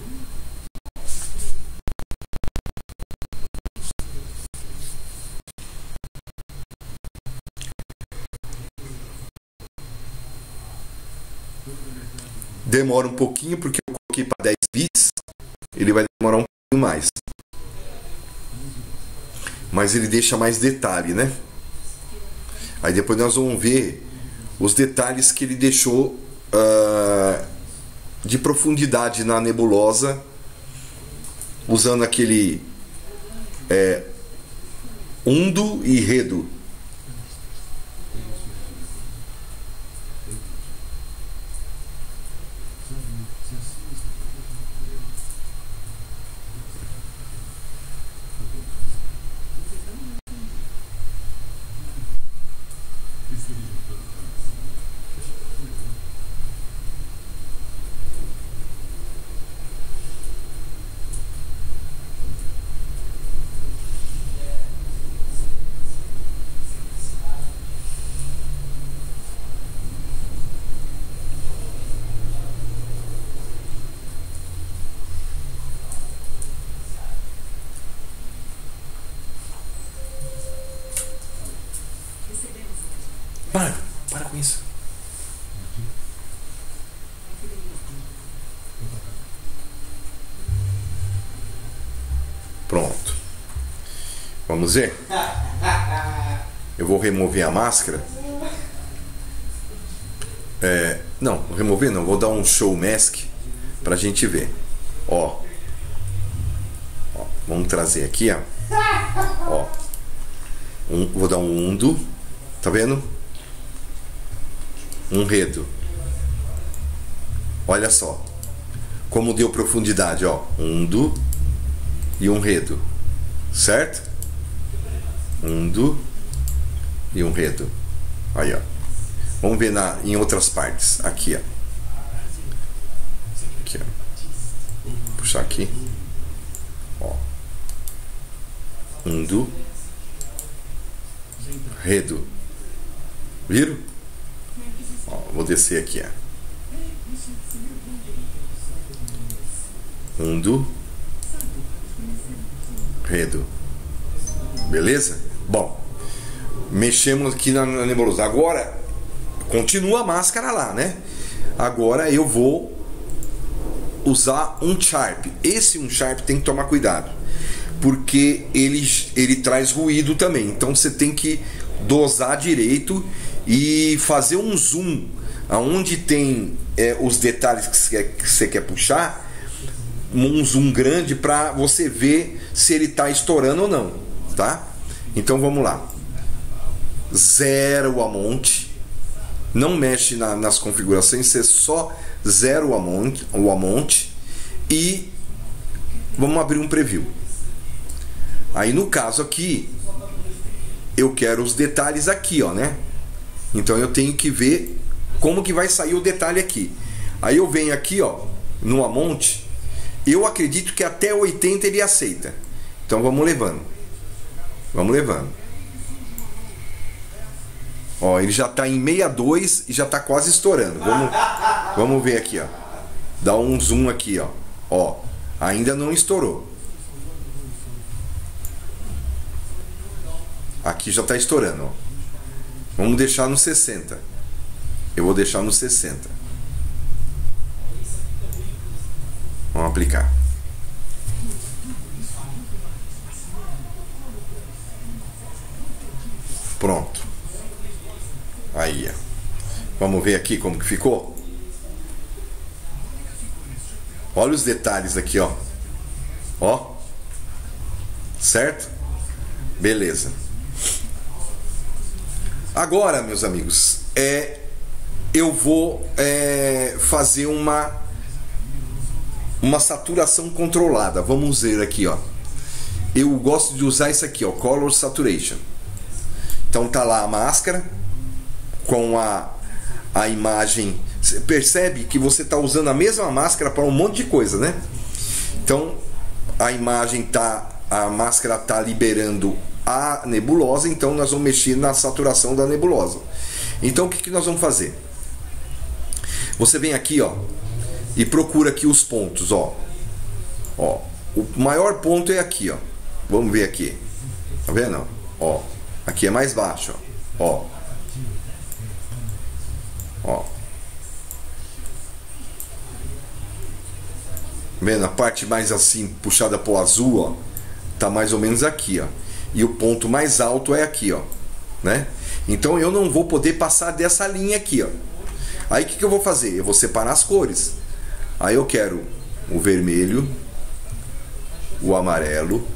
Demora um pouquinho porque eu coloquei para 10 bits. Ele vai demorar um pouquinho mais. Mas ele deixa mais detalhe, né? Aí depois nós vamos ver os detalhes que ele deixou de profundidade na nebulosa, usando aquele undo e redo. Isso. Pronto. Vamos ver? Eu vou remover a máscara. Não, remover não, vou dar um show mask pra gente ver. Ó, vamos trazer aqui, ó. Vou dar um undo, tá vendo? Um redo. Olha só como deu profundidade, ó. Undo e um redo, certo? Undo e um redo. Aí, ó. Vamos ver em outras partes. Aqui, ó. Aqui, ó. Puxar aqui. Ó. Undo. Redo. Viram? Ó, vou descer aqui, ó. Undo. Redo. Beleza? Bom, mexemos aqui na nebulosa. Agora continua a máscara lá, né? Agora eu vou usar um Sharp. Esse um Sharp tem que tomar cuidado, porque ele traz ruído também. Então você tem que dosar direito e fazer um zoom aonde tem os detalhes que você quer puxar. Um zoom grande para você ver se ele está estourando ou não, tá? Então vamos lá. Zero a monte. Não mexe nas configurações, você só zero o amonte e vamos abrir um preview. Aí no caso aqui eu quero os detalhes aqui, ó, né? Então eu tenho que ver como que vai sair o detalhe aqui. Aí eu venho aqui, ó, no amonte. Eu acredito que até 80 ele aceita. Então vamos levando. Vamos levando. Ó, ele já está em 62 e já está quase estourando. Vamos ver aqui, ó. Dá um zoom aqui, ó. Ó, ainda não estourou. Aqui já está estourando, ó. Vamos deixar no 60. Eu vou deixar no 60. Vamos aplicar. Pronto. Aí, ó. Vamos ver aqui como que ficou. Olha os detalhes aqui, ó. Ó. Certo? Beleza. Agora, meus amigos, eu vou fazer uma saturação controlada. Vamos ver aqui, ó. Eu gosto de usar isso aqui, ó, Color Saturation. Então tá lá a máscara com a imagem. Você percebe que você está usando a mesma máscara para um monte de coisa, né? Então a imagem a máscara tá liberando a nebulosa, então nós vamos mexer na saturação da nebulosa. Então o que nós vamos fazer? Você vem aqui, ó, e procura aqui os pontos, ó. Ó, o maior ponto é aqui, ó. Vamos ver aqui. Tá vendo? Ó, aqui é mais baixo, ó. Ó. Vendo a parte mais assim puxada pro azul, ó, tá mais ou menos aqui, ó. E o ponto mais alto é aqui, ó, né? Então eu não vou poder passar dessa linha aqui, ó. Aí o que eu vou fazer? Eu vou separar as cores. Aí eu quero o vermelho, o amarelo.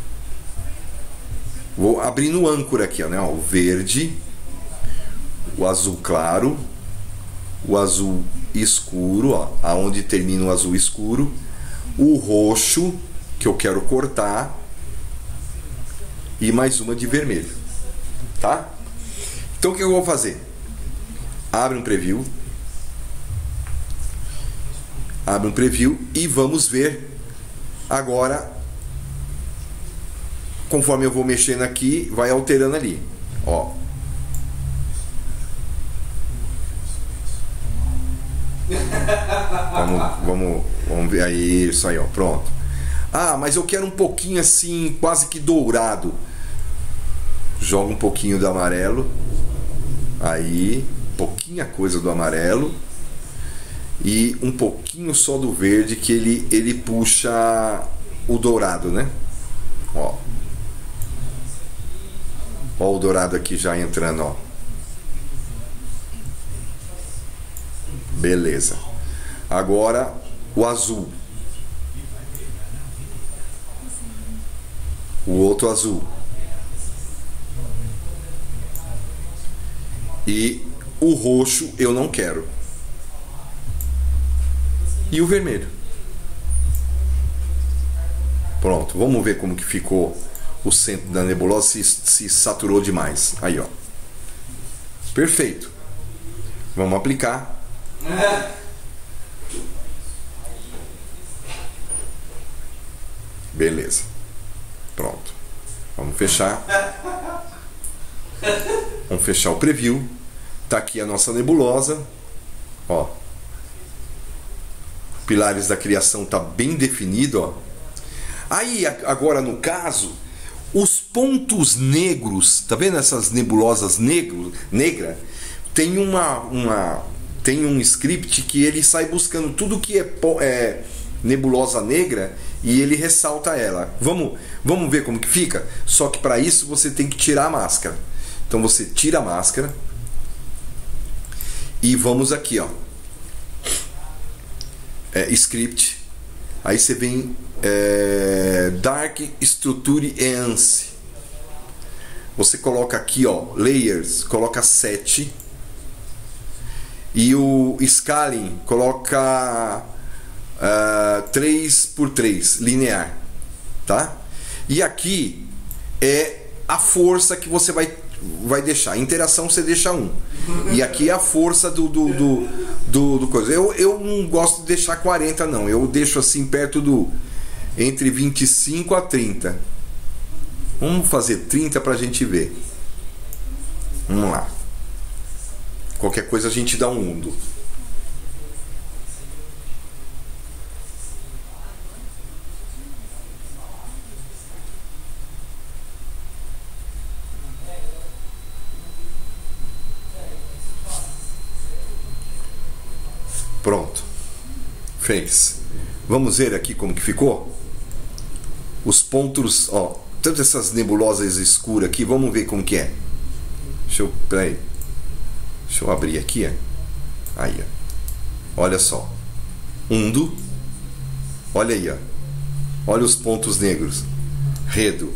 Vou abrir no âncora aqui, ó, né? O verde, o azul claro, o azul escuro, ó, aonde termina o azul escuro, o roxo que eu quero cortar e mais uma de vermelho, tá? Então o que eu vou fazer? Abre um preview. Abre um preview e vamos ver agora. Conforme eu vou mexendo aqui, vai alterando ali, ó. Vamos ver aí, isso aí, ó, pronto. Ah, mas eu quero um pouquinho assim, quase que dourado. Joga um pouquinho do amarelo. Aí, pouquinha coisa do amarelo e um pouquinho só do verde, que ele puxa o dourado, né? Ó. Ó o dourado aqui já entrando, ó. Beleza. Agora o azul. O outro azul. E o roxo eu não quero. E o vermelho. Pronto, vamos ver como que ficou o centro da nebulosa, se saturou demais. Aí, ó. Perfeito. Vamos aplicar. Beleza. Pronto. Vamos fechar. Vamos fechar o preview. Tá aqui a nossa nebulosa. Ó. Pilares da criação tá bem definido, ó. Aí, agora no caso, os pontos negros, tá vendo essas nebulosas negra? Tem tem um script que ele sai buscando tudo que é nebulosa negra e ele ressalta ela. Vamos ver como que fica? Só que para isso você tem que tirar a máscara. Então você tira a máscara e vamos aqui, ó. Script. Aí você vem Dark Structure Enhance. Você coloca aqui, ó, Layers, coloca 7. E o Scaling coloca 3x3, linear. Tá? E aqui é a força que você vai deixar. A interação você deixa 1. E aqui é a força do coisa. Eu não gosto de deixar 40, não. Eu deixo assim perto entre 25 a 30. Vamos fazer 30 pra gente ver. Vamos lá. Qualquer coisa a gente dá um undo. Pronto. Fez. Vamos ver aqui como que ficou? Os pontos, ó, todas essas nebulosas escuras aqui, vamos ver como que é. Peraí. Deixa eu abrir aqui, ó. Aí, ó. Olha só. Undo. Olha aí, ó. Olha os pontos negros. Redo.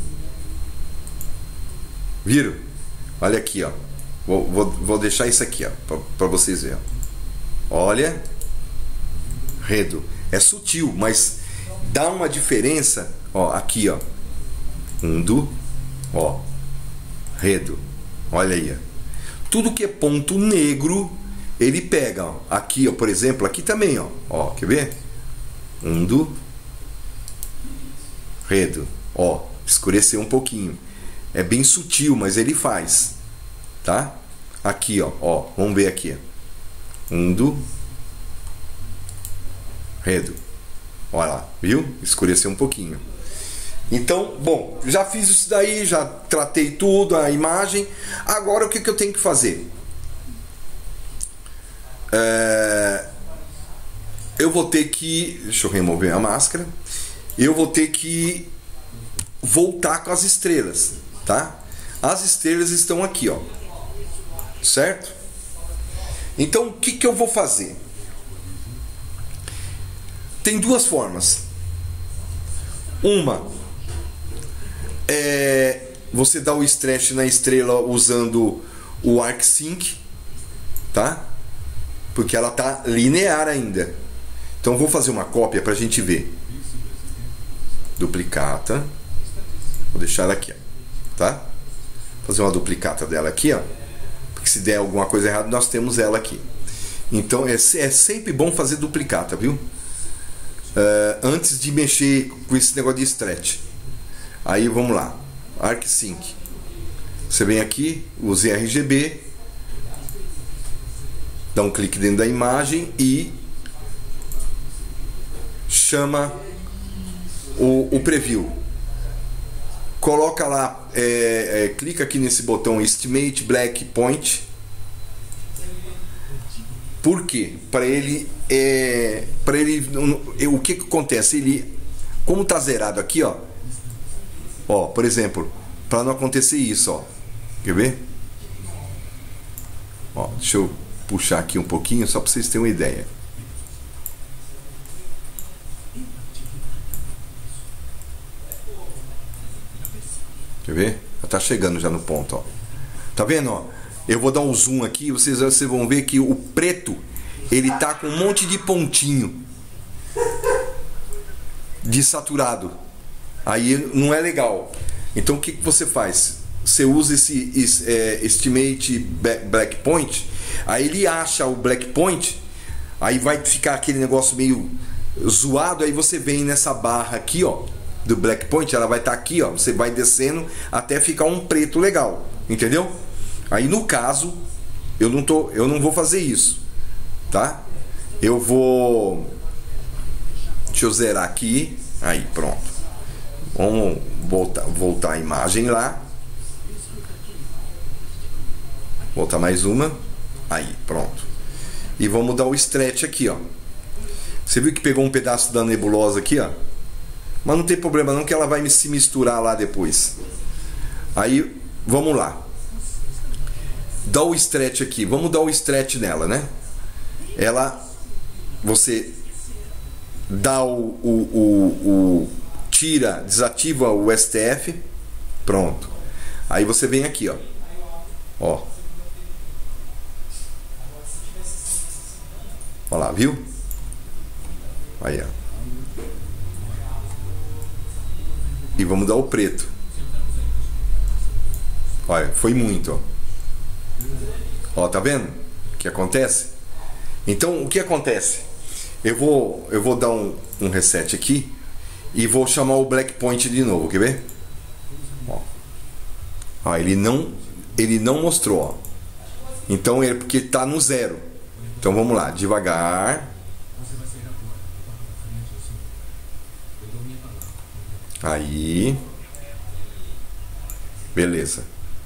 Viram? Olha aqui, ó. Vou deixar isso aqui, ó, para vocês verem. Olha. Redo. É sutil, mas dá uma diferença. Ó, aqui, ó. Undo. Ó. Redo. Olha aí, ó. Tudo que é ponto negro, ele pega, ó. Aqui, ó, por exemplo, aqui também, ó. Ó, quer ver? Undo. Redo. Ó, escureceu um pouquinho. É bem sutil, mas ele faz. Tá? Aqui, ó. Ó, vamos ver aqui. Undo. Redo. Olha lá, viu? Escureceu um pouquinho. Então, bom, já fiz isso daí, já tratei tudo, a imagem. Agora o que eu tenho que fazer? Eu vou ter que... Deixa eu remover a máscara. Eu vou ter que voltar com as estrelas, tá? As estrelas estão aqui, ó. Certo? Então, o que eu vou fazer? Tem duas formas. Uma é você dar o stretch na estrela usando o ArcSync, tá? Porque ela tá linear ainda. Então eu vou fazer uma cópia pra gente ver. Duplicata. Vou deixar ela aqui, ó, tá? Vou fazer uma duplicata dela aqui, ó. Porque se der alguma coisa errada, nós temos ela aqui. Então é sempre bom fazer duplicata, viu? Antes de mexer com esse negócio de stretch. Aí vamos lá, ArcSync. Você vem aqui, use RGB, dá um clique dentro da imagem e chama o preview. Coloca lá, clica aqui nesse botão Estimate Black Point Por quê? Para ele, o que acontece? Ele, como tá zerado aqui, ó, por exemplo, para não acontecer isso, ó, quer ver? Ó, deixa eu puxar aqui um pouquinho só para vocês terem uma ideia. Quer ver? Já tá chegando já no ponto, ó. Tá vendo, ó? Eu vou dar um zoom aqui, vocês vão ver que o preto, ele tá com um monte de pontinho de saturado. Aí não é legal. Então o que você faz? Você usa esse Estimate Black Point, aí ele acha o Black Point, aí vai ficar aquele negócio meio zoado, aí você vem nessa barra aqui, ó, do Black Point, ela vai estar aqui, ó, você vai descendo até ficar um preto legal, entendeu? Aí no caso, eu não vou fazer isso, tá? Eu vou, deixa eu zerar aqui, aí pronto. Vamos voltar a imagem lá. Voltar mais uma. Aí, pronto. E vamos dar o stretch aqui, ó. Você viu que pegou um pedaço da nebulosa aqui, ó? Mas não tem problema não, que ela vai se misturar lá depois. Aí, vamos lá. Dá o stretch aqui. Vamos dar o stretch nela, né? Você dá tira, desativa o STF. Pronto. Aí você vem aqui, ó. Ó. Olha lá, viu? Aí, ó. E vamos dar o preto. Olha, foi muito, ó. Ó, tá vendo o que acontece? Então, o que acontece? Eu vou dar um reset aqui e vou chamar o Black Point de novo, quer ver? Ó, ele não mostrou, ó. Então, porque tá no zero. Então, vamos lá, devagar. Aí. Beleza.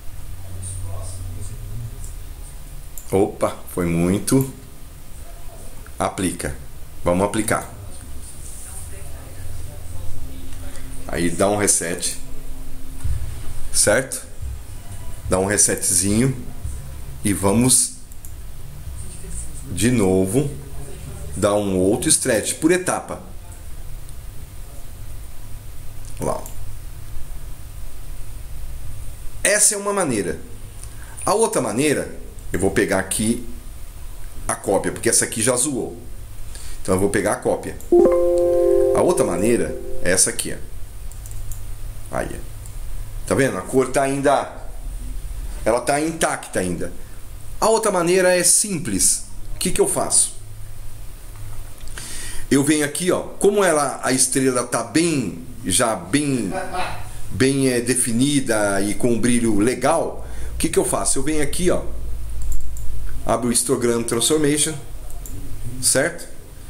Opa, foi muito. Aplica. Vamos aplicar. Aí dá um reset. Certo? Dá um resetzinho. E vamos de novo dar um outro stretch por etapa. Lá. Essa é uma maneira. A outra maneira, eu vou pegar aqui a cópia, porque essa aqui já zoou. Então eu vou pegar a cópia. A outra maneira é essa aqui, ó. Aí. Tá vendo? A cor tá ainda, ela tá intacta ainda. A outra maneira é simples. O que eu faço? Eu venho aqui, ó, como a estrela tá bem definida e com um brilho legal, o que eu faço? Eu venho aqui, ó, abro o Histogram Transformation, certo?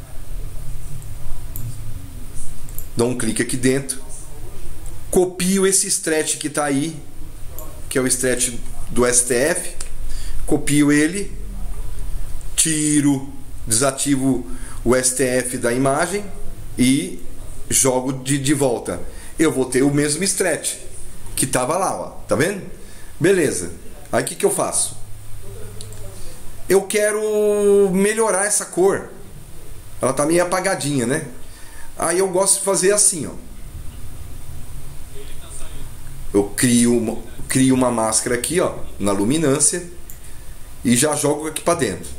Dou um clique aqui dentro, copio esse stretch que tá aí, que é o stretch do STF, copio ele, tiro, desativo o STF da imagem e jogo de volta. Eu vou ter o mesmo stretch que tava lá, ó. Tá vendo? Beleza. Aí o que eu faço? Eu quero melhorar essa cor. Ela tá meio apagadinha, né? Aí eu gosto de fazer assim, ó. Eu crio uma máscara aqui, ó, na luminância e já jogo aqui para dentro.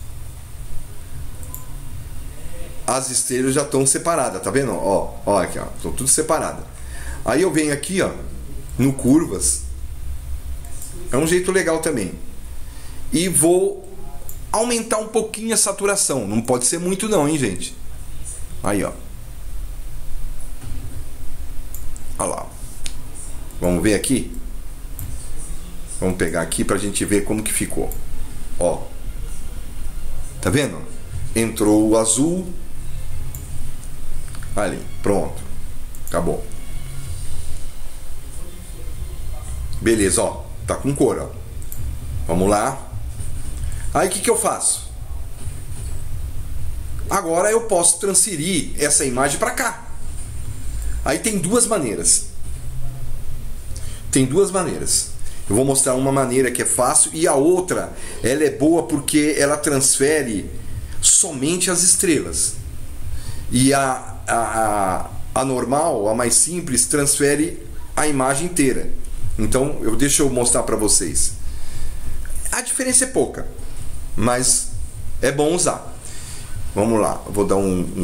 As estrelas já estão separadas, tá vendo? Ó, aqui, ó, estão tudo separadas. Aí eu venho aqui, ó, no curvas. É um jeito legal também. E vou aumentar um pouquinho a saturação. Não pode ser muito não, hein, gente? Aí, ó. Olha lá. Vamos ver aqui? Vamos pegar aqui pra gente ver como que ficou. Ó. Tá vendo? Entrou o azul. Ali, pronto. Acabou. Beleza, ó. Tá com cor, ó. Vamos lá. Aí o que eu faço? Agora eu posso transferir essa imagem para cá. Aí tem duas maneiras. Tem duas maneiras. Eu vou mostrar uma maneira que é fácil e a outra, ela é boa porque ela transfere somente as estrelas. E a normal, a mais simples, transfere a imagem inteira. Então, deixa eu mostrar para vocês. A diferença é pouca, mas é bom usar. Vamos lá, eu vou dar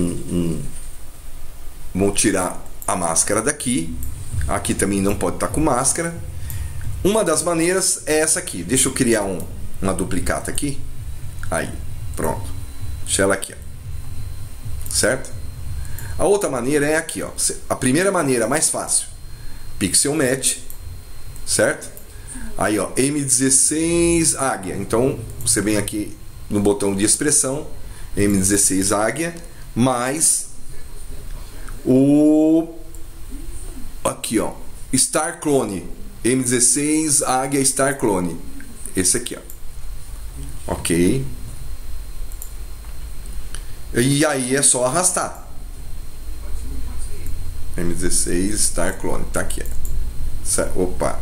vou tirar a máscara daqui. Aqui também não pode estar com máscara. Uma das maneiras é essa aqui. Deixa eu criar uma duplicata aqui. Aí, pronto. Deixa ela aqui, ó. Certo? A outra maneira é aqui, ó. A primeira maneira, mais fácil. Pixel Match. Certo? Aí, ó, M16 Águia. Então, você vem aqui no botão de expressão, M16 Águia, mais aqui, ó, Star Clone, M16 Águia Star Clone. Esse aqui, ó. Ok. E aí é só arrastar. M16 Star Clone, tá aqui, ó. Opa.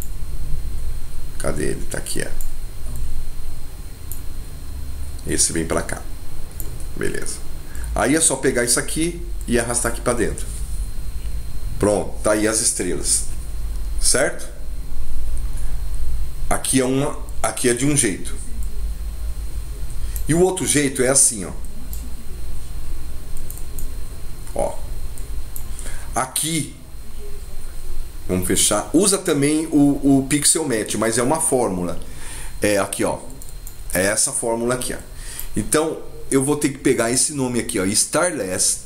Cadê ele? Tá aqui, ó. Esse vem pra cá. Beleza. Aí é só pegar isso aqui e arrastar aqui pra dentro. Pronto, tá aí as estrelas. Certo? Aqui é de um jeito. E o outro jeito é assim, ó. Ó. Aqui, vamos fechar. Usa também o Pixel Match, mas é uma fórmula. É aqui, ó. É essa fórmula aqui, ó. Então, eu vou ter que pegar esse nome aqui, ó, Starless.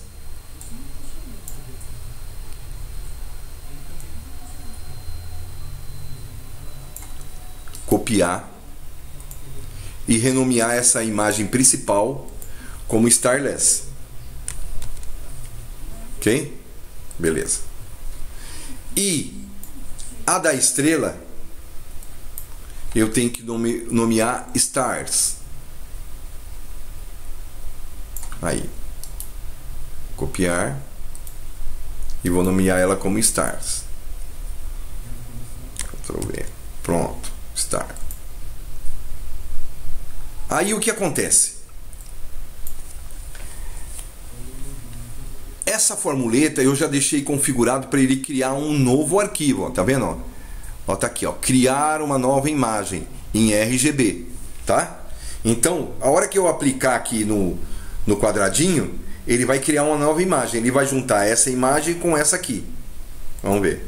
Copiar e renomear essa imagem principal como Starless. Ok? Beleza. E a da estrela eu tenho que nomear Stars. Aí. Copiar. E vou nomear ela como Stars. Ctrl V. Pronto. Star. Aí o que acontece? Essa formuleta eu já deixei configurado para ele criar um novo arquivo, ó, tá vendo? Ó? Ó, tá aqui, ó, criar uma nova imagem em RGB, tá? Então, a hora que eu aplicar aqui no quadradinho, ele vai criar uma nova imagem. Ele vai juntar essa imagem com essa aqui. Vamos ver.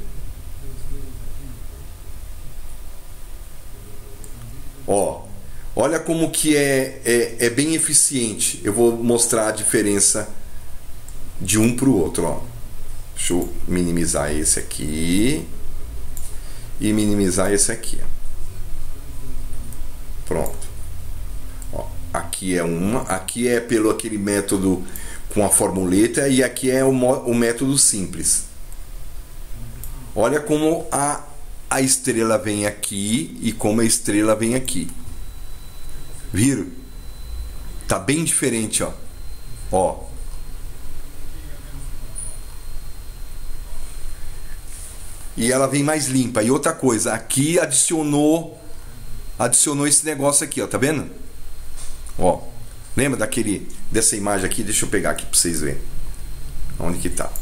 Ó, olha como que é bem eficiente. Eu vou mostrar a diferença de um para o outro, ó. Deixa eu minimizar esse aqui e minimizar esse aqui, ó. Pronto. Ó, aqui é pelo aquele método com a formuleta e aqui é o método simples. Olha como a estrela vem aqui e como a estrela vem aqui. Viram? Tá bem diferente, ó. Ó. E ela vem mais limpa. E outra coisa, aqui adicionou esse negócio aqui, ó, tá vendo? Ó. Lembra dessa imagem aqui? Deixa eu pegar aqui para vocês verem. Onde que tá?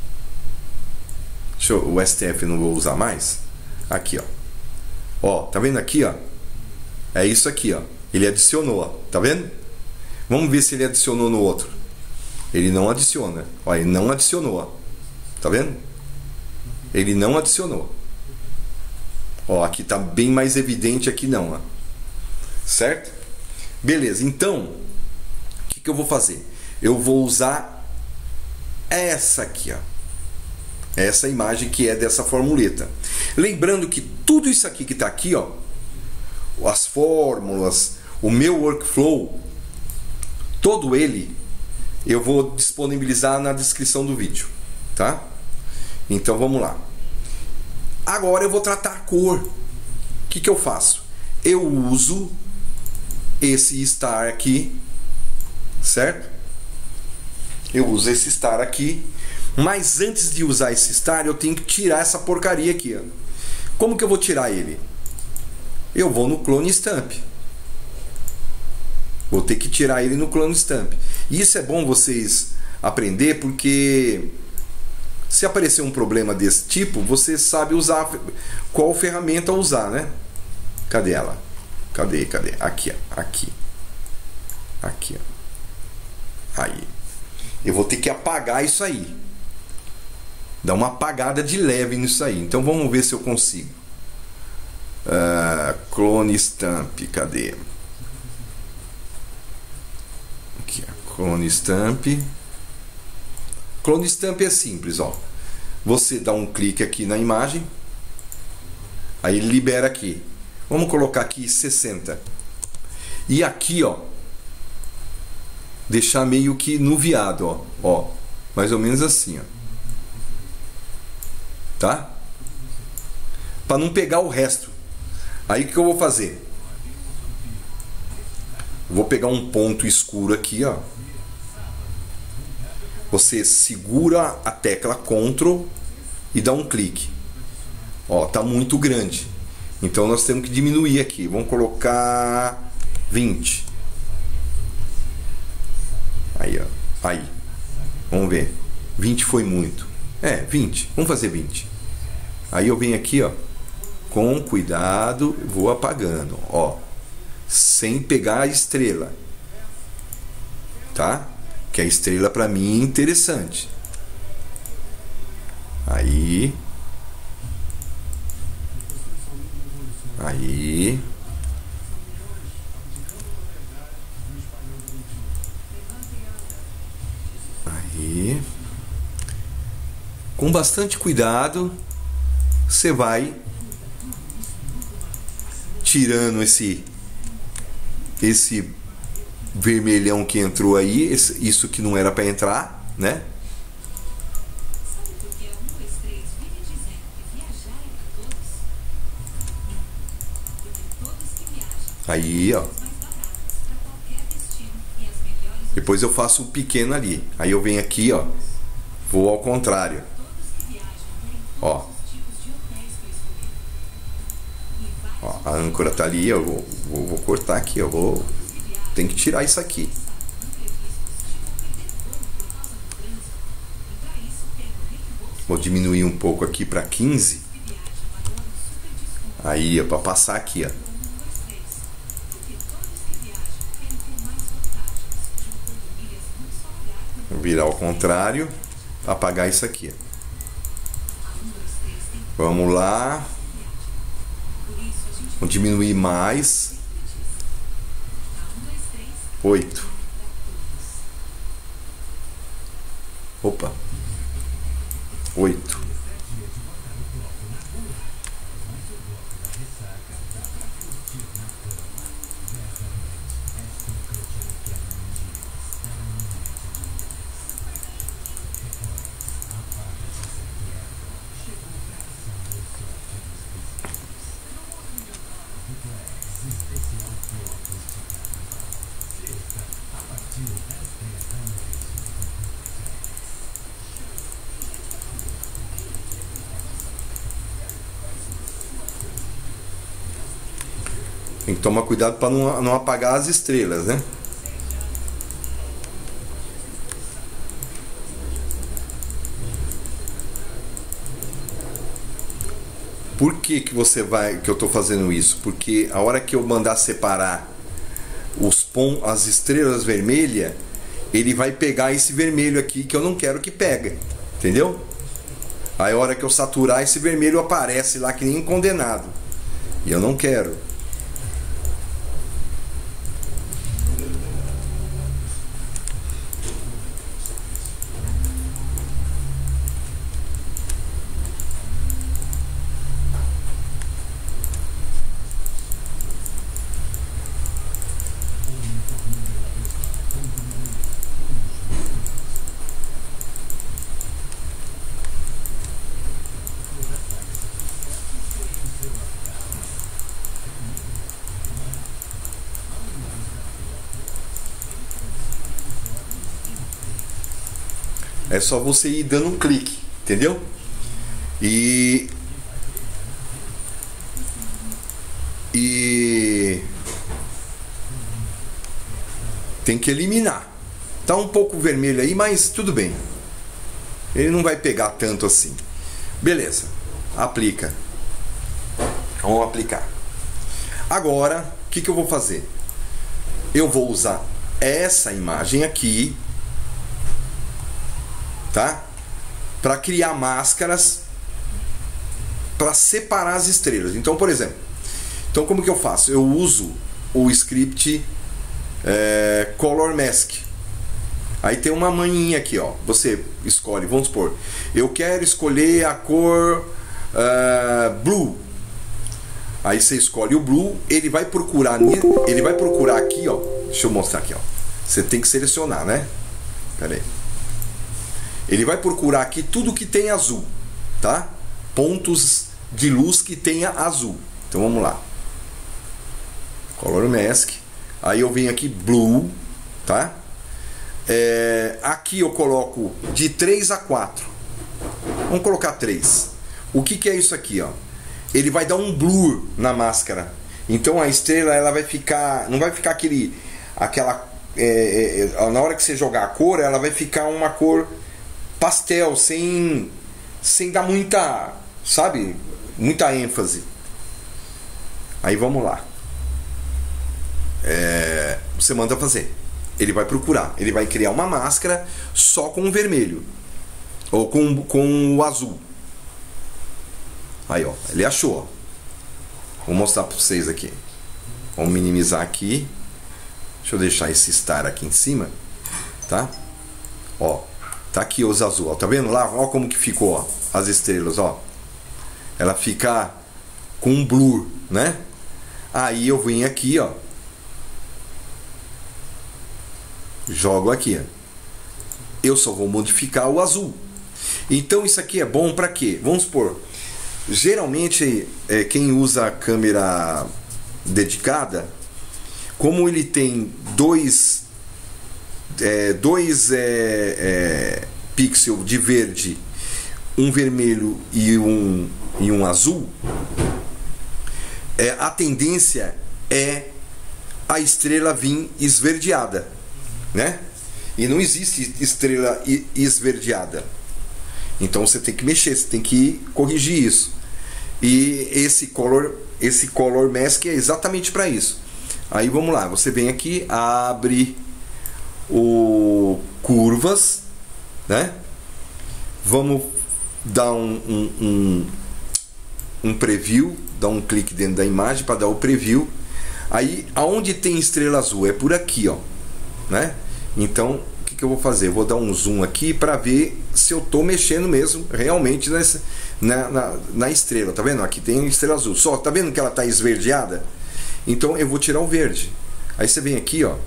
O STF eu não vou usar mais. Aqui, ó. Ó, tá vendo aqui, ó? É isso aqui, ó. Ele adicionou, ó. Tá vendo? Vamos ver se ele adicionou no outro. Ele não adiciona. Ó, ele não adicionou, ó. Tá vendo? Ele não adicionou. Ó, aqui tá bem mais evidente, aqui não, ó. Certo? Beleza, então o que eu vou fazer? Eu vou usar essa aqui, ó. Essa imagem que é dessa formuleta. Lembrando que tudo isso aqui que está aqui, ó, as fórmulas, o meu workflow, todo ele eu vou disponibilizar na descrição do vídeo, tá? Então vamos lá. Agora eu vou tratar a cor. O que eu faço? Eu uso esse star aqui, certo? eu uso esse star aqui, mas antes de usar esse star eu tenho que tirar essa porcaria aqui, ó. Como que eu vou tirar ele? Eu vou no clone stamp. Vou ter que tirar ele no clone stamp. E isso é bom vocês aprender, porque se aparecer um problema desse tipo, você sabe usar qual ferramenta usar, né? Cadê ela? Cadê? Aqui, ó. Aqui, ó. Aí. Eu vou ter que apagar isso aí. Dar uma apagada de leve nisso aí. Então vamos ver se eu consigo. Clone stamp, cadê? Aqui, ó. Clone stamp. Clone stamp é simples, ó. Você dá um clique aqui na imagem, aí ele libera aqui. Vamos colocar aqui 60. E aqui, ó, deixar meio que nuviado, ó, ó, mais ou menos assim, ó. Tá? Para não pegar o resto. Aí o que eu vou fazer? Vou pegar um ponto escuro aqui, ó. Você segura a tecla Ctrl e dá um clique. Ó, tá muito grande. Então nós temos que diminuir aqui. Vamos colocar 20. Aí, ó. Aí. Vamos ver. 20 foi muito. 20. Vamos fazer 20. Aí eu venho aqui, ó. Com cuidado, vou apagando, ó. Sem pegar a estrela. Tá? Que a estrela para mim é interessante. Aí. Aí. Aí. Com bastante cuidado, você vai tirando esse vermelhão que entrou aí, isso que não era para entrar, né? Aí, ó. Depois eu faço o pequeno ali. Aí eu venho aqui, ó. Vou ao contrário. Ó. Ó, a âncora tá ali, eu vou cortar aqui, eu tem que tirar isso aqui. Vou diminuir um pouco aqui para 15. Aí, ó, para passar aqui, ó. Vou virar ao contrário, apagar isso aqui. Vamos lá. Vou diminuir mais. 8. Opa. 8. Tem que tomar cuidado para não apagar as estrelas, né? Por que que eu estou fazendo isso? Porque a hora que eu mandar separar as estrelas vermelhas, ele vai pegar esse vermelho aqui que eu não quero que pegue, entendeu? Aí a hora que eu saturar, esse vermelho aparece lá que nem um condenado. E eu não quero. É só você ir dando um clique, entendeu? E tem que eliminar. Tá um pouco vermelho aí, mas tudo bem. Ele não vai pegar tanto assim. Beleza. Aplica. Vamos aplicar. Agora, o que eu vou fazer? Eu vou usar essa imagem aqui, tá? Para criar máscaras para separar as estrelas. Então, por exemplo, como que eu faço? Eu uso o script Color Mask. Aí tem uma maninha aqui, ó. Você escolhe, vamos supor, eu quero escolher a cor blue. Aí você escolhe o blue, ele vai procurar aqui, ó. Deixa eu mostrar aqui, ó. Você tem que selecionar, né? Pera aí. Ele vai procurar aqui tudo que tem azul, tá? Pontos de luz que tenha azul. Então vamos lá. Color Mask. Aí eu venho aqui blue, tá? Aqui eu coloco de 3 a 4. Vamos colocar 3. O que é isso aqui, ó? Ele vai dar um blur na máscara. Então a estrela ela vai ficar, não vai ficar na hora que você jogar a cor, ela vai ficar uma cor pastel, sem dar muita, sabe, muita ênfase. Aí vamos lá. Você manda fazer. Ele vai procurar, ele vai criar uma máscara só com o vermelho ou com o azul. Aí, ó, ele achou, ó. Vou mostrar para vocês aqui. Vamos minimizar aqui. Deixa eu deixar esse star aqui em cima, tá? Ó, tá aqui os azul, ó. Tá vendo lá? Ó como que ficou, ó, as estrelas, ó. Ela fica com um blur, né? Aí eu venho aqui, ó. Jogo aqui, ó. Eu só vou modificar o azul. Então isso aqui é bom para quê? Vamos supor, geralmente quem usa a câmera dedicada, como ele tem dois pixels de verde, um vermelho e um azul, a tendência é a estrela vir esverdeada, né? E não existe estrela esverdeada. Então você tem que mexer, você tem que corrigir isso. E esse color mask é exatamente para isso. Aí vamos lá, você vem aqui, abre o curvas, né? Vamos dar um preview, dar um clique dentro da imagem para dar o preview. Aí aonde tem estrela azul é por aqui, ó, né? Então o que eu vou fazer? Eu vou dar um zoom aqui para ver se eu tô mexendo mesmo realmente na estrela. Tá vendo? Aqui tem estrela azul. Só tá vendo que ela tá esverdeada? Então eu vou tirar o verde. Aí você vem aqui, ó,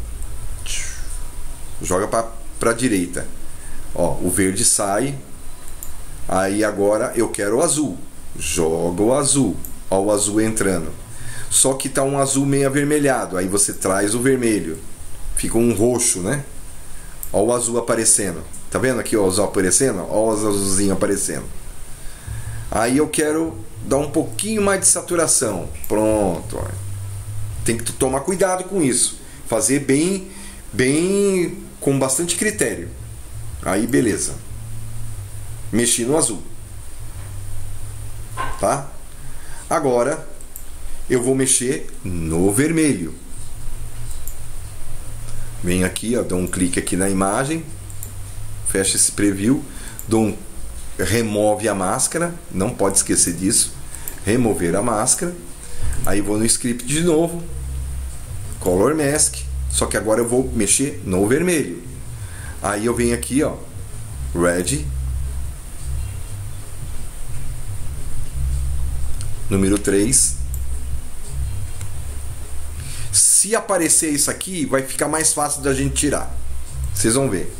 joga para direita. Ó, o verde sai. Aí agora eu quero o azul. Joga o azul. Ó, o azul entrando. Só que tá um azul meio avermelhado. Aí você traz o vermelho. Fica um roxo, né? Ó o azul aparecendo. Tá vendo aqui, ó, o azul aparecendo? Ó os azulzinhos aparecendo. Aí eu quero dar um pouquinho mais de saturação. Pronto, ó. Tem que tomar cuidado com isso. Fazer bem com bastante critério. Aí beleza. Mexi no azul. Tá? Agora eu vou mexer no vermelho. Venho aqui, ó, dou um clique aqui na imagem, fecha esse preview, remove a máscara, não pode esquecer disso, remover a máscara. Aí vou no script de novo, Color Mask, só que agora eu vou mexer no vermelho. Aí eu venho aqui, ó, Red, número 3. Se aparecer isso aqui, vai ficar mais fácil da gente tirar. Vocês vão ver.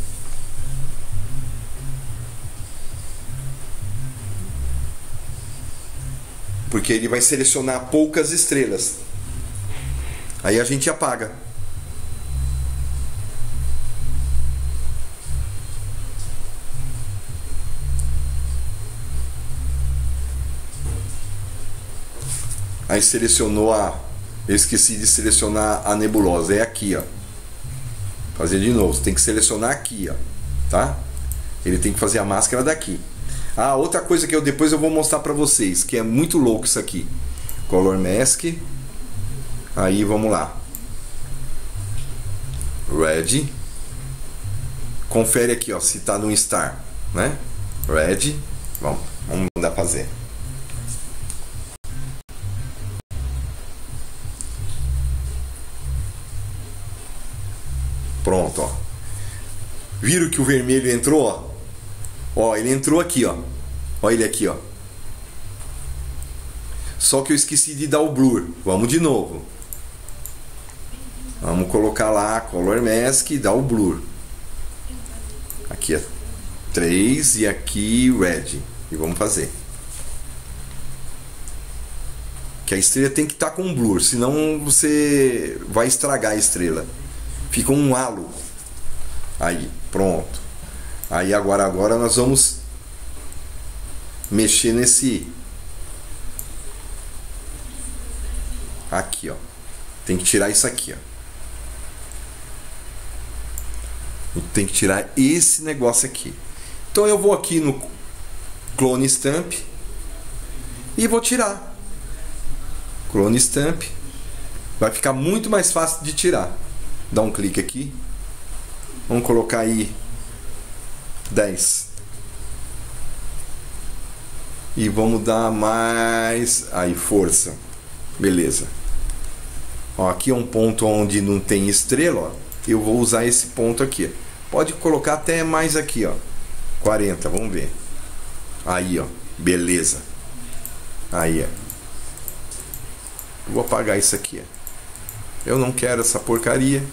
Porque ele vai selecionar poucas estrelas. Aí a gente apaga. Mas selecionou a... Eu esqueci de selecionar a nebulosa. É aqui, ó. Fazer de novo. Você tem que selecionar aqui, ó. Tá? Ele tem que fazer a máscara daqui. Ah, outra coisa que depois eu vou mostrar pra vocês, que é muito louco isso aqui. Color Mask. Aí, vamos lá. Red. Confere aqui, ó, se tá no Star, né? Red. Vamos mandar fazer. Pronto, ó. Viram que o vermelho entrou, ó? Ó, ele entrou aqui, ó. Ó ele aqui, ó. Só que eu esqueci de dar o blur. Vamos de novo. Vamos colocar lá Color Mask e dar o blur. Aqui é 3 e aqui Red. E vamos fazer. Que a estrela tem que estar com blur, senão você vai estragar a estrela. Fica um halo. Aí, pronto. Aí agora nós vamos mexer nesse... Aqui, ó. Tem que tirar isso aqui, ó. Tem que tirar esse negócio aqui. Então eu vou aqui no Clone Stamp e vou tirar. Clone Stamp. Vai ficar muito mais fácil de tirar. Dá um clique aqui. Vamos colocar aí 10. E vamos dar mais... Aí, força. Beleza. Ó, aqui é um ponto onde não tem estrela, ó. Eu vou usar esse ponto aqui. Pode colocar até mais aqui, ó. 40, vamos ver. Aí, ó. Beleza. Aí, ó. Vou apagar isso aqui, ó. Eu não quero essa porcaria.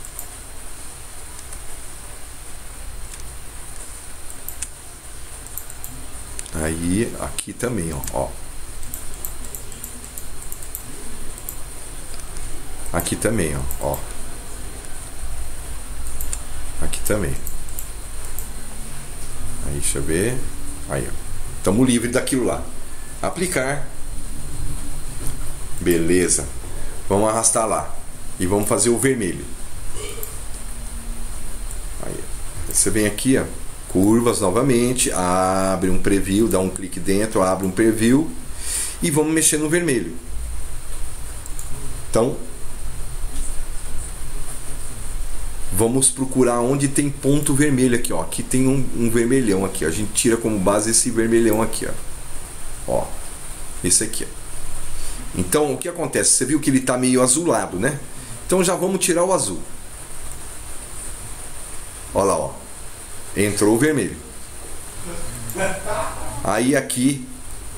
Aí, aqui também, ó. Aqui também, ó. Aqui também. Aí, deixa eu ver. Aí, ó. Estamos livres daquilo lá. Aplicar. Beleza. Vamos arrastar lá. E vamos fazer o vermelho. Aí, você vem aqui, ó. Curvas novamente. Abre um preview. Dá um clique dentro. Abre um preview. E vamos mexer no vermelho. Então, vamos procurar onde tem ponto vermelho aqui, ó. Aqui tem um vermelhão aqui, ó. A gente tira como base esse vermelhão aqui, ó. Esse aqui, ó. Então, o que acontece? Você viu que ele tá meio azulado, né? Então já vamos tirar o azul. Olha lá, ó. Entrou o vermelho. Aí aqui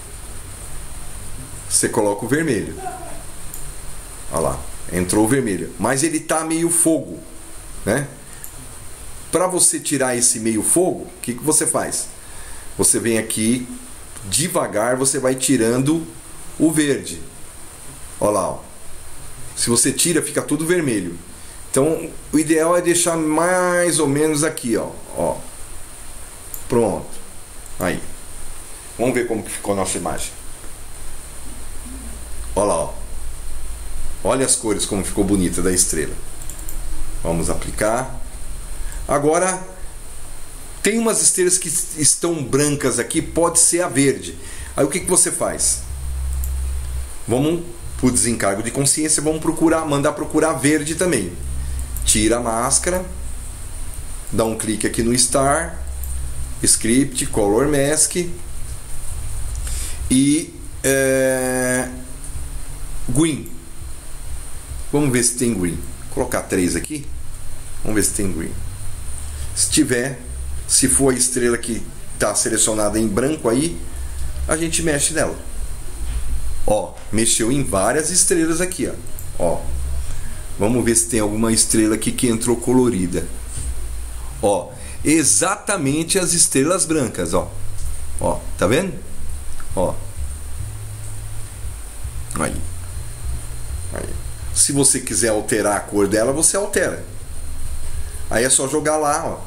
você coloca o vermelho. Olha lá. Entrou o vermelho. Mas ele tá meio fogo, né? Para você tirar esse meio fogo, o que você faz? Você vem aqui, devagar, você vai tirando o verde. Olha lá, ó. Se você tira, fica tudo vermelho. Então, o ideal é deixar mais ou menos aqui, ó. Pronto. Aí. Vamos ver como que ficou a nossa imagem. Olha lá, ó. Olha as cores como ficou bonita da estrela. Vamos aplicar. Agora, tem umas estrelas que estão brancas aqui, pode ser a verde. Aí o que você faz? Vamos por desencargo de consciência, vamos mandar procurar verde também. Tira a máscara, dá um clique aqui no Star, Script, Color Mask e Green. Vamos ver se tem Green. Vou colocar 3 aqui. Vamos ver se tem Green. Se tiver, se for a estrela que está selecionada em branco aí, a gente mexe nela. Ó, mexeu em várias estrelas aqui, ó. Vamos ver se tem alguma estrela aqui que entrou colorida. Ó, exatamente as estrelas brancas, ó. Ó, tá vendo? Ó. Aí. Se você quiser alterar a cor dela, você altera. Aí é só jogar lá, ó.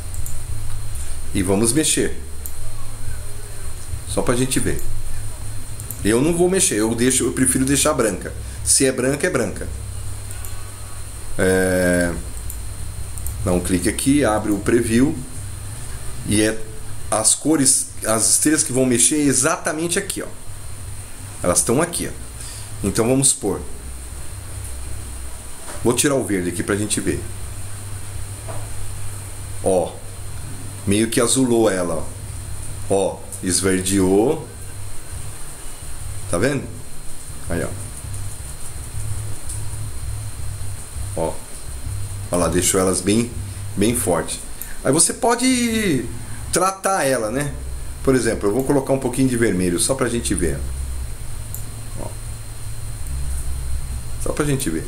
E vamos mexer. Só pra gente ver. Eu não vou mexer, eu prefiro deixar branca. Se é branca, é branca. Dá um clique aqui, abre o preview e as cores, as estrelas que vão mexer exatamente aqui, ó. Elas estão aqui, ó. Então vamos supor. Vou tirar o verde aqui pra gente ver. Ó, meio que azulou ela, ó. Ó, esverdeou. Tá vendo? Aí, ó. Ó. Olha lá, deixou elas bem forte. Aí você pode tratar ela, né? Por exemplo, eu vou colocar um pouquinho de vermelho só pra gente ver. Ó. Só pra gente ver.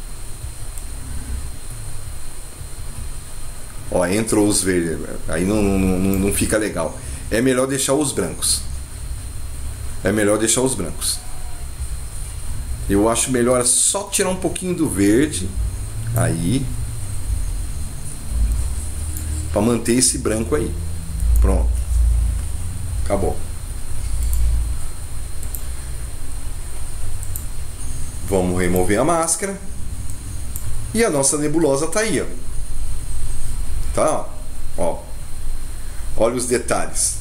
Ó, entrou os verdes. Aí não fica legal. É melhor deixar os brancos. É melhor deixar os brancos. Eu acho melhor só tirar um pouquinho do verde. Aí. Para manter esse branco aí. Pronto. Acabou. Vamos remover a máscara. E a nossa nebulosa tá aí, ó. Tá? Ó. Olha os detalhes.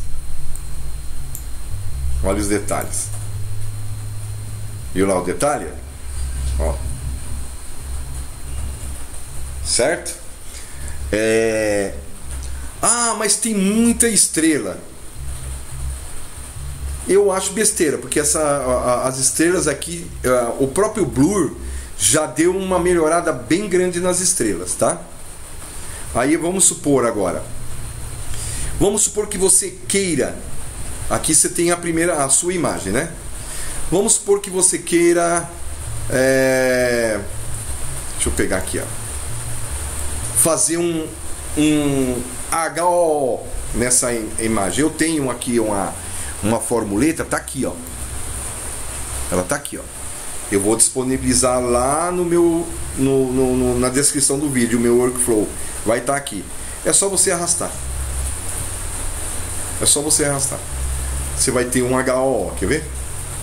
Olha os detalhes. Viu lá o detalhe? Ó. Certo? Ah, mas tem muita estrela. Eu acho besteira, porque as estrelas aqui, o próprio Blur já deu uma melhorada bem grande nas estrelas, tá? Aí vamos supor agora. Vamos supor que você queira. Aqui você tem a sua imagem, né? Vamos supor que você queira. Deixa eu pegar aqui, ó. Fazer um HO nessa imagem. Eu tenho aqui uma formuleta, tá aqui, ó. Ela tá aqui, ó. Eu vou disponibilizar lá no meu na descrição do vídeo, o meu workflow vai estar aqui. É só você arrastar. É só você arrastar. Você vai ter um HO, quer ver?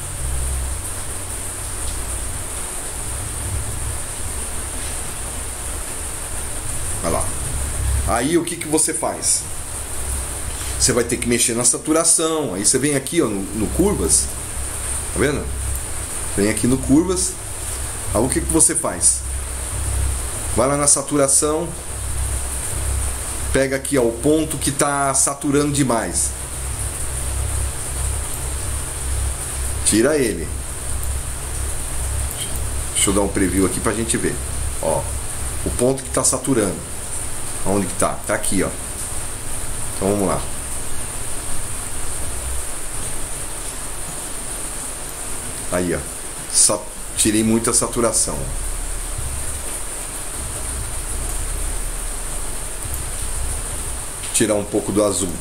Olha lá. Aí o que você faz? Você vai ter que mexer na saturação. Aí você vem aqui, ó, no curvas. Tá vendo? Vem aqui no curvas. Aí o que você faz? Vai lá na saturação. Pega aqui, ó, o ponto que está saturando demais. Tira ele. Deixa eu dar um preview aqui pra gente ver. Ó, o ponto que está saturando. Onde que tá? Tá aqui, ó. Então vamos lá. Aí, ó. Tirei muita saturação. Tirar um pouco do azul.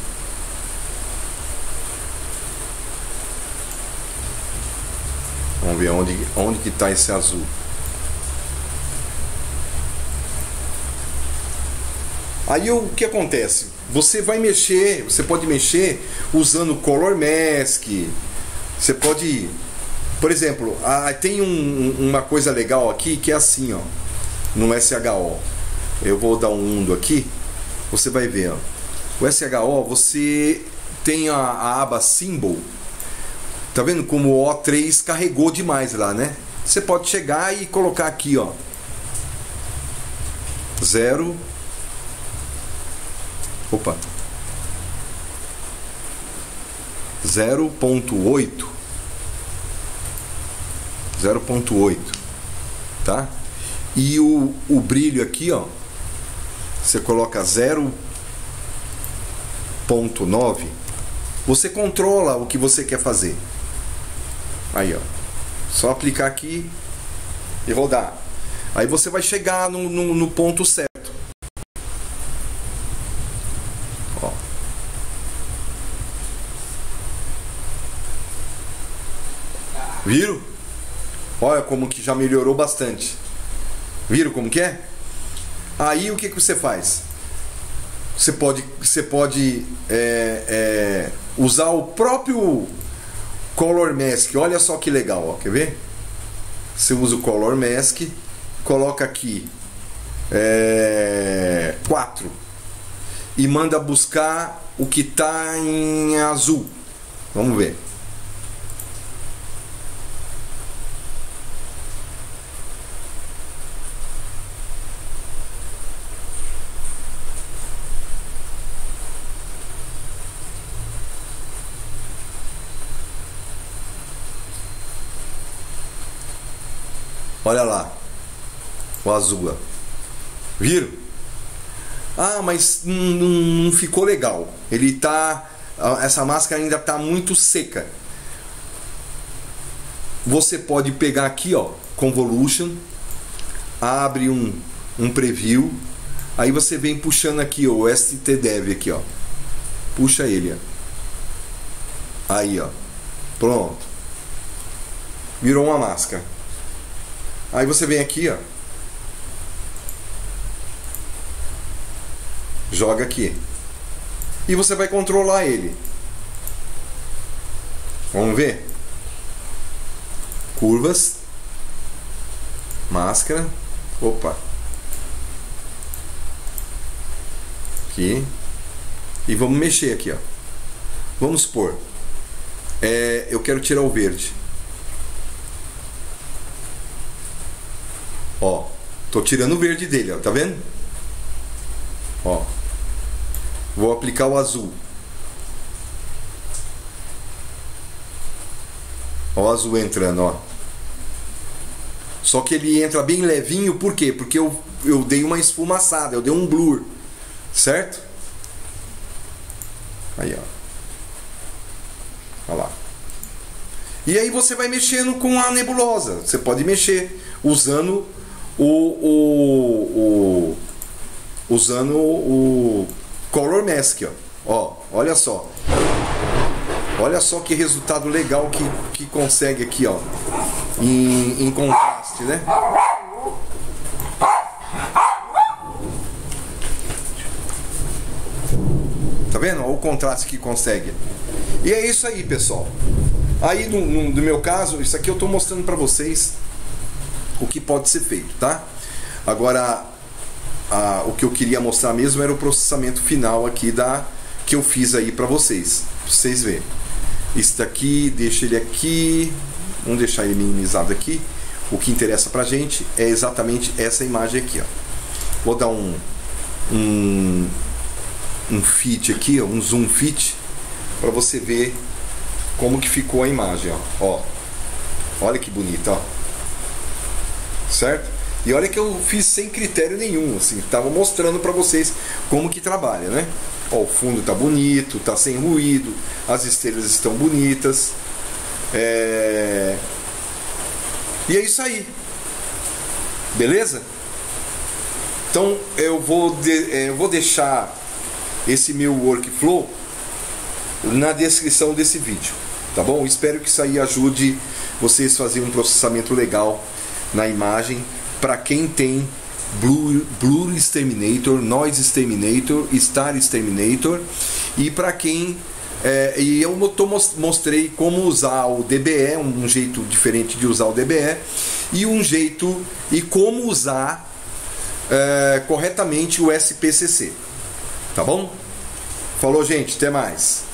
Vamos ver onde que está esse azul. Aí o que acontece? Você vai mexer, você pode mexer usando Color Mask. Você pode, por exemplo, tem uma coisa legal aqui que é assim, ó, no SHO. Eu vou dar um undo aqui. Você vai ver, ó. O SHO, você tem a aba Symbol. Tá vendo como o O3 carregou demais lá, né? Você pode chegar e colocar aqui, ó, 0. Opa. 0.8. 0.8, tá? E o brilho aqui, ó, você coloca 0.9. Você controla o que você quer fazer. Aí, ó, só aplicar aqui e rodar. Aí você vai chegar no ponto certo. Ó. Viram? Olha como que já melhorou bastante. Viram como que é? Aí o que você faz? Você pode usar o próprio Color Mask, olha só que legal, ó, quer ver? Você usa o Color Mask, coloca aqui 4 e manda buscar o que está em azul. Vamos ver. Olha lá, o azul. Viram? Ah, mas não ficou legal. Ele tá, essa máscara ainda tá muito seca. Você pode pegar aqui, ó, Convolution, abre um preview, aí você vem puxando aqui, ó, o STDev aqui, ó. Puxa ele, ó. Aí, ó. Pronto. Virou uma máscara. Aí você vem aqui, ó. Joga aqui. E você vai controlar ele. Vamos ver? Curvas. Máscara. Opa. Aqui. E vamos mexer aqui, ó. Vamos supor. Eu quero tirar o verde. Ó, tô tirando o verde dele, ó, tá vendo? Ó, vou aplicar o azul. Ó, o azul entrando, ó. Só que ele entra bem levinho, por quê? Porque eu dei uma esfumaçada, eu dei um blur, certo? Aí, ó. Olha lá. E aí você vai mexendo com a nebulosa. Você pode mexer usando usando o Color Mask, ó, olha só que resultado legal que consegue aqui, ó, em contraste, né? Tá vendo? Ó, o contraste que consegue. E é isso aí, pessoal. Aí no meu caso, isso aqui eu tô mostrando para vocês o que pode ser feito, tá? Agora, o que eu queria mostrar mesmo era o processamento final aqui que eu fiz aí para vocês verem. Isso daqui, deixa ele aqui, vamos deixar ele minimizado aqui. O que interessa pra gente é exatamente essa imagem aqui, ó. Vou dar um fit aqui, ó, um zoom fit, para você ver como que ficou a imagem, ó. Olha que bonita, ó. Certo? E olha que eu fiz sem critério nenhum, assim, tava mostrando para vocês como que trabalha, né? Ó, o fundo tá bonito, tá sem ruído, as estrelas estão bonitas. E é isso aí. Beleza? Então eu vou deixar esse meu workflow na descrição desse vídeo, tá bom? Espero que isso aí ajude vocês a fazer um processamento legal na imagem para quem tem Blur Exterminator, Noise Exterminator, Star Exterminator, e para quem e eu mostrei como usar o DBE, um jeito diferente de usar o DBE, e como usar corretamente o SPCC, tá bom? Falou, gente, até mais.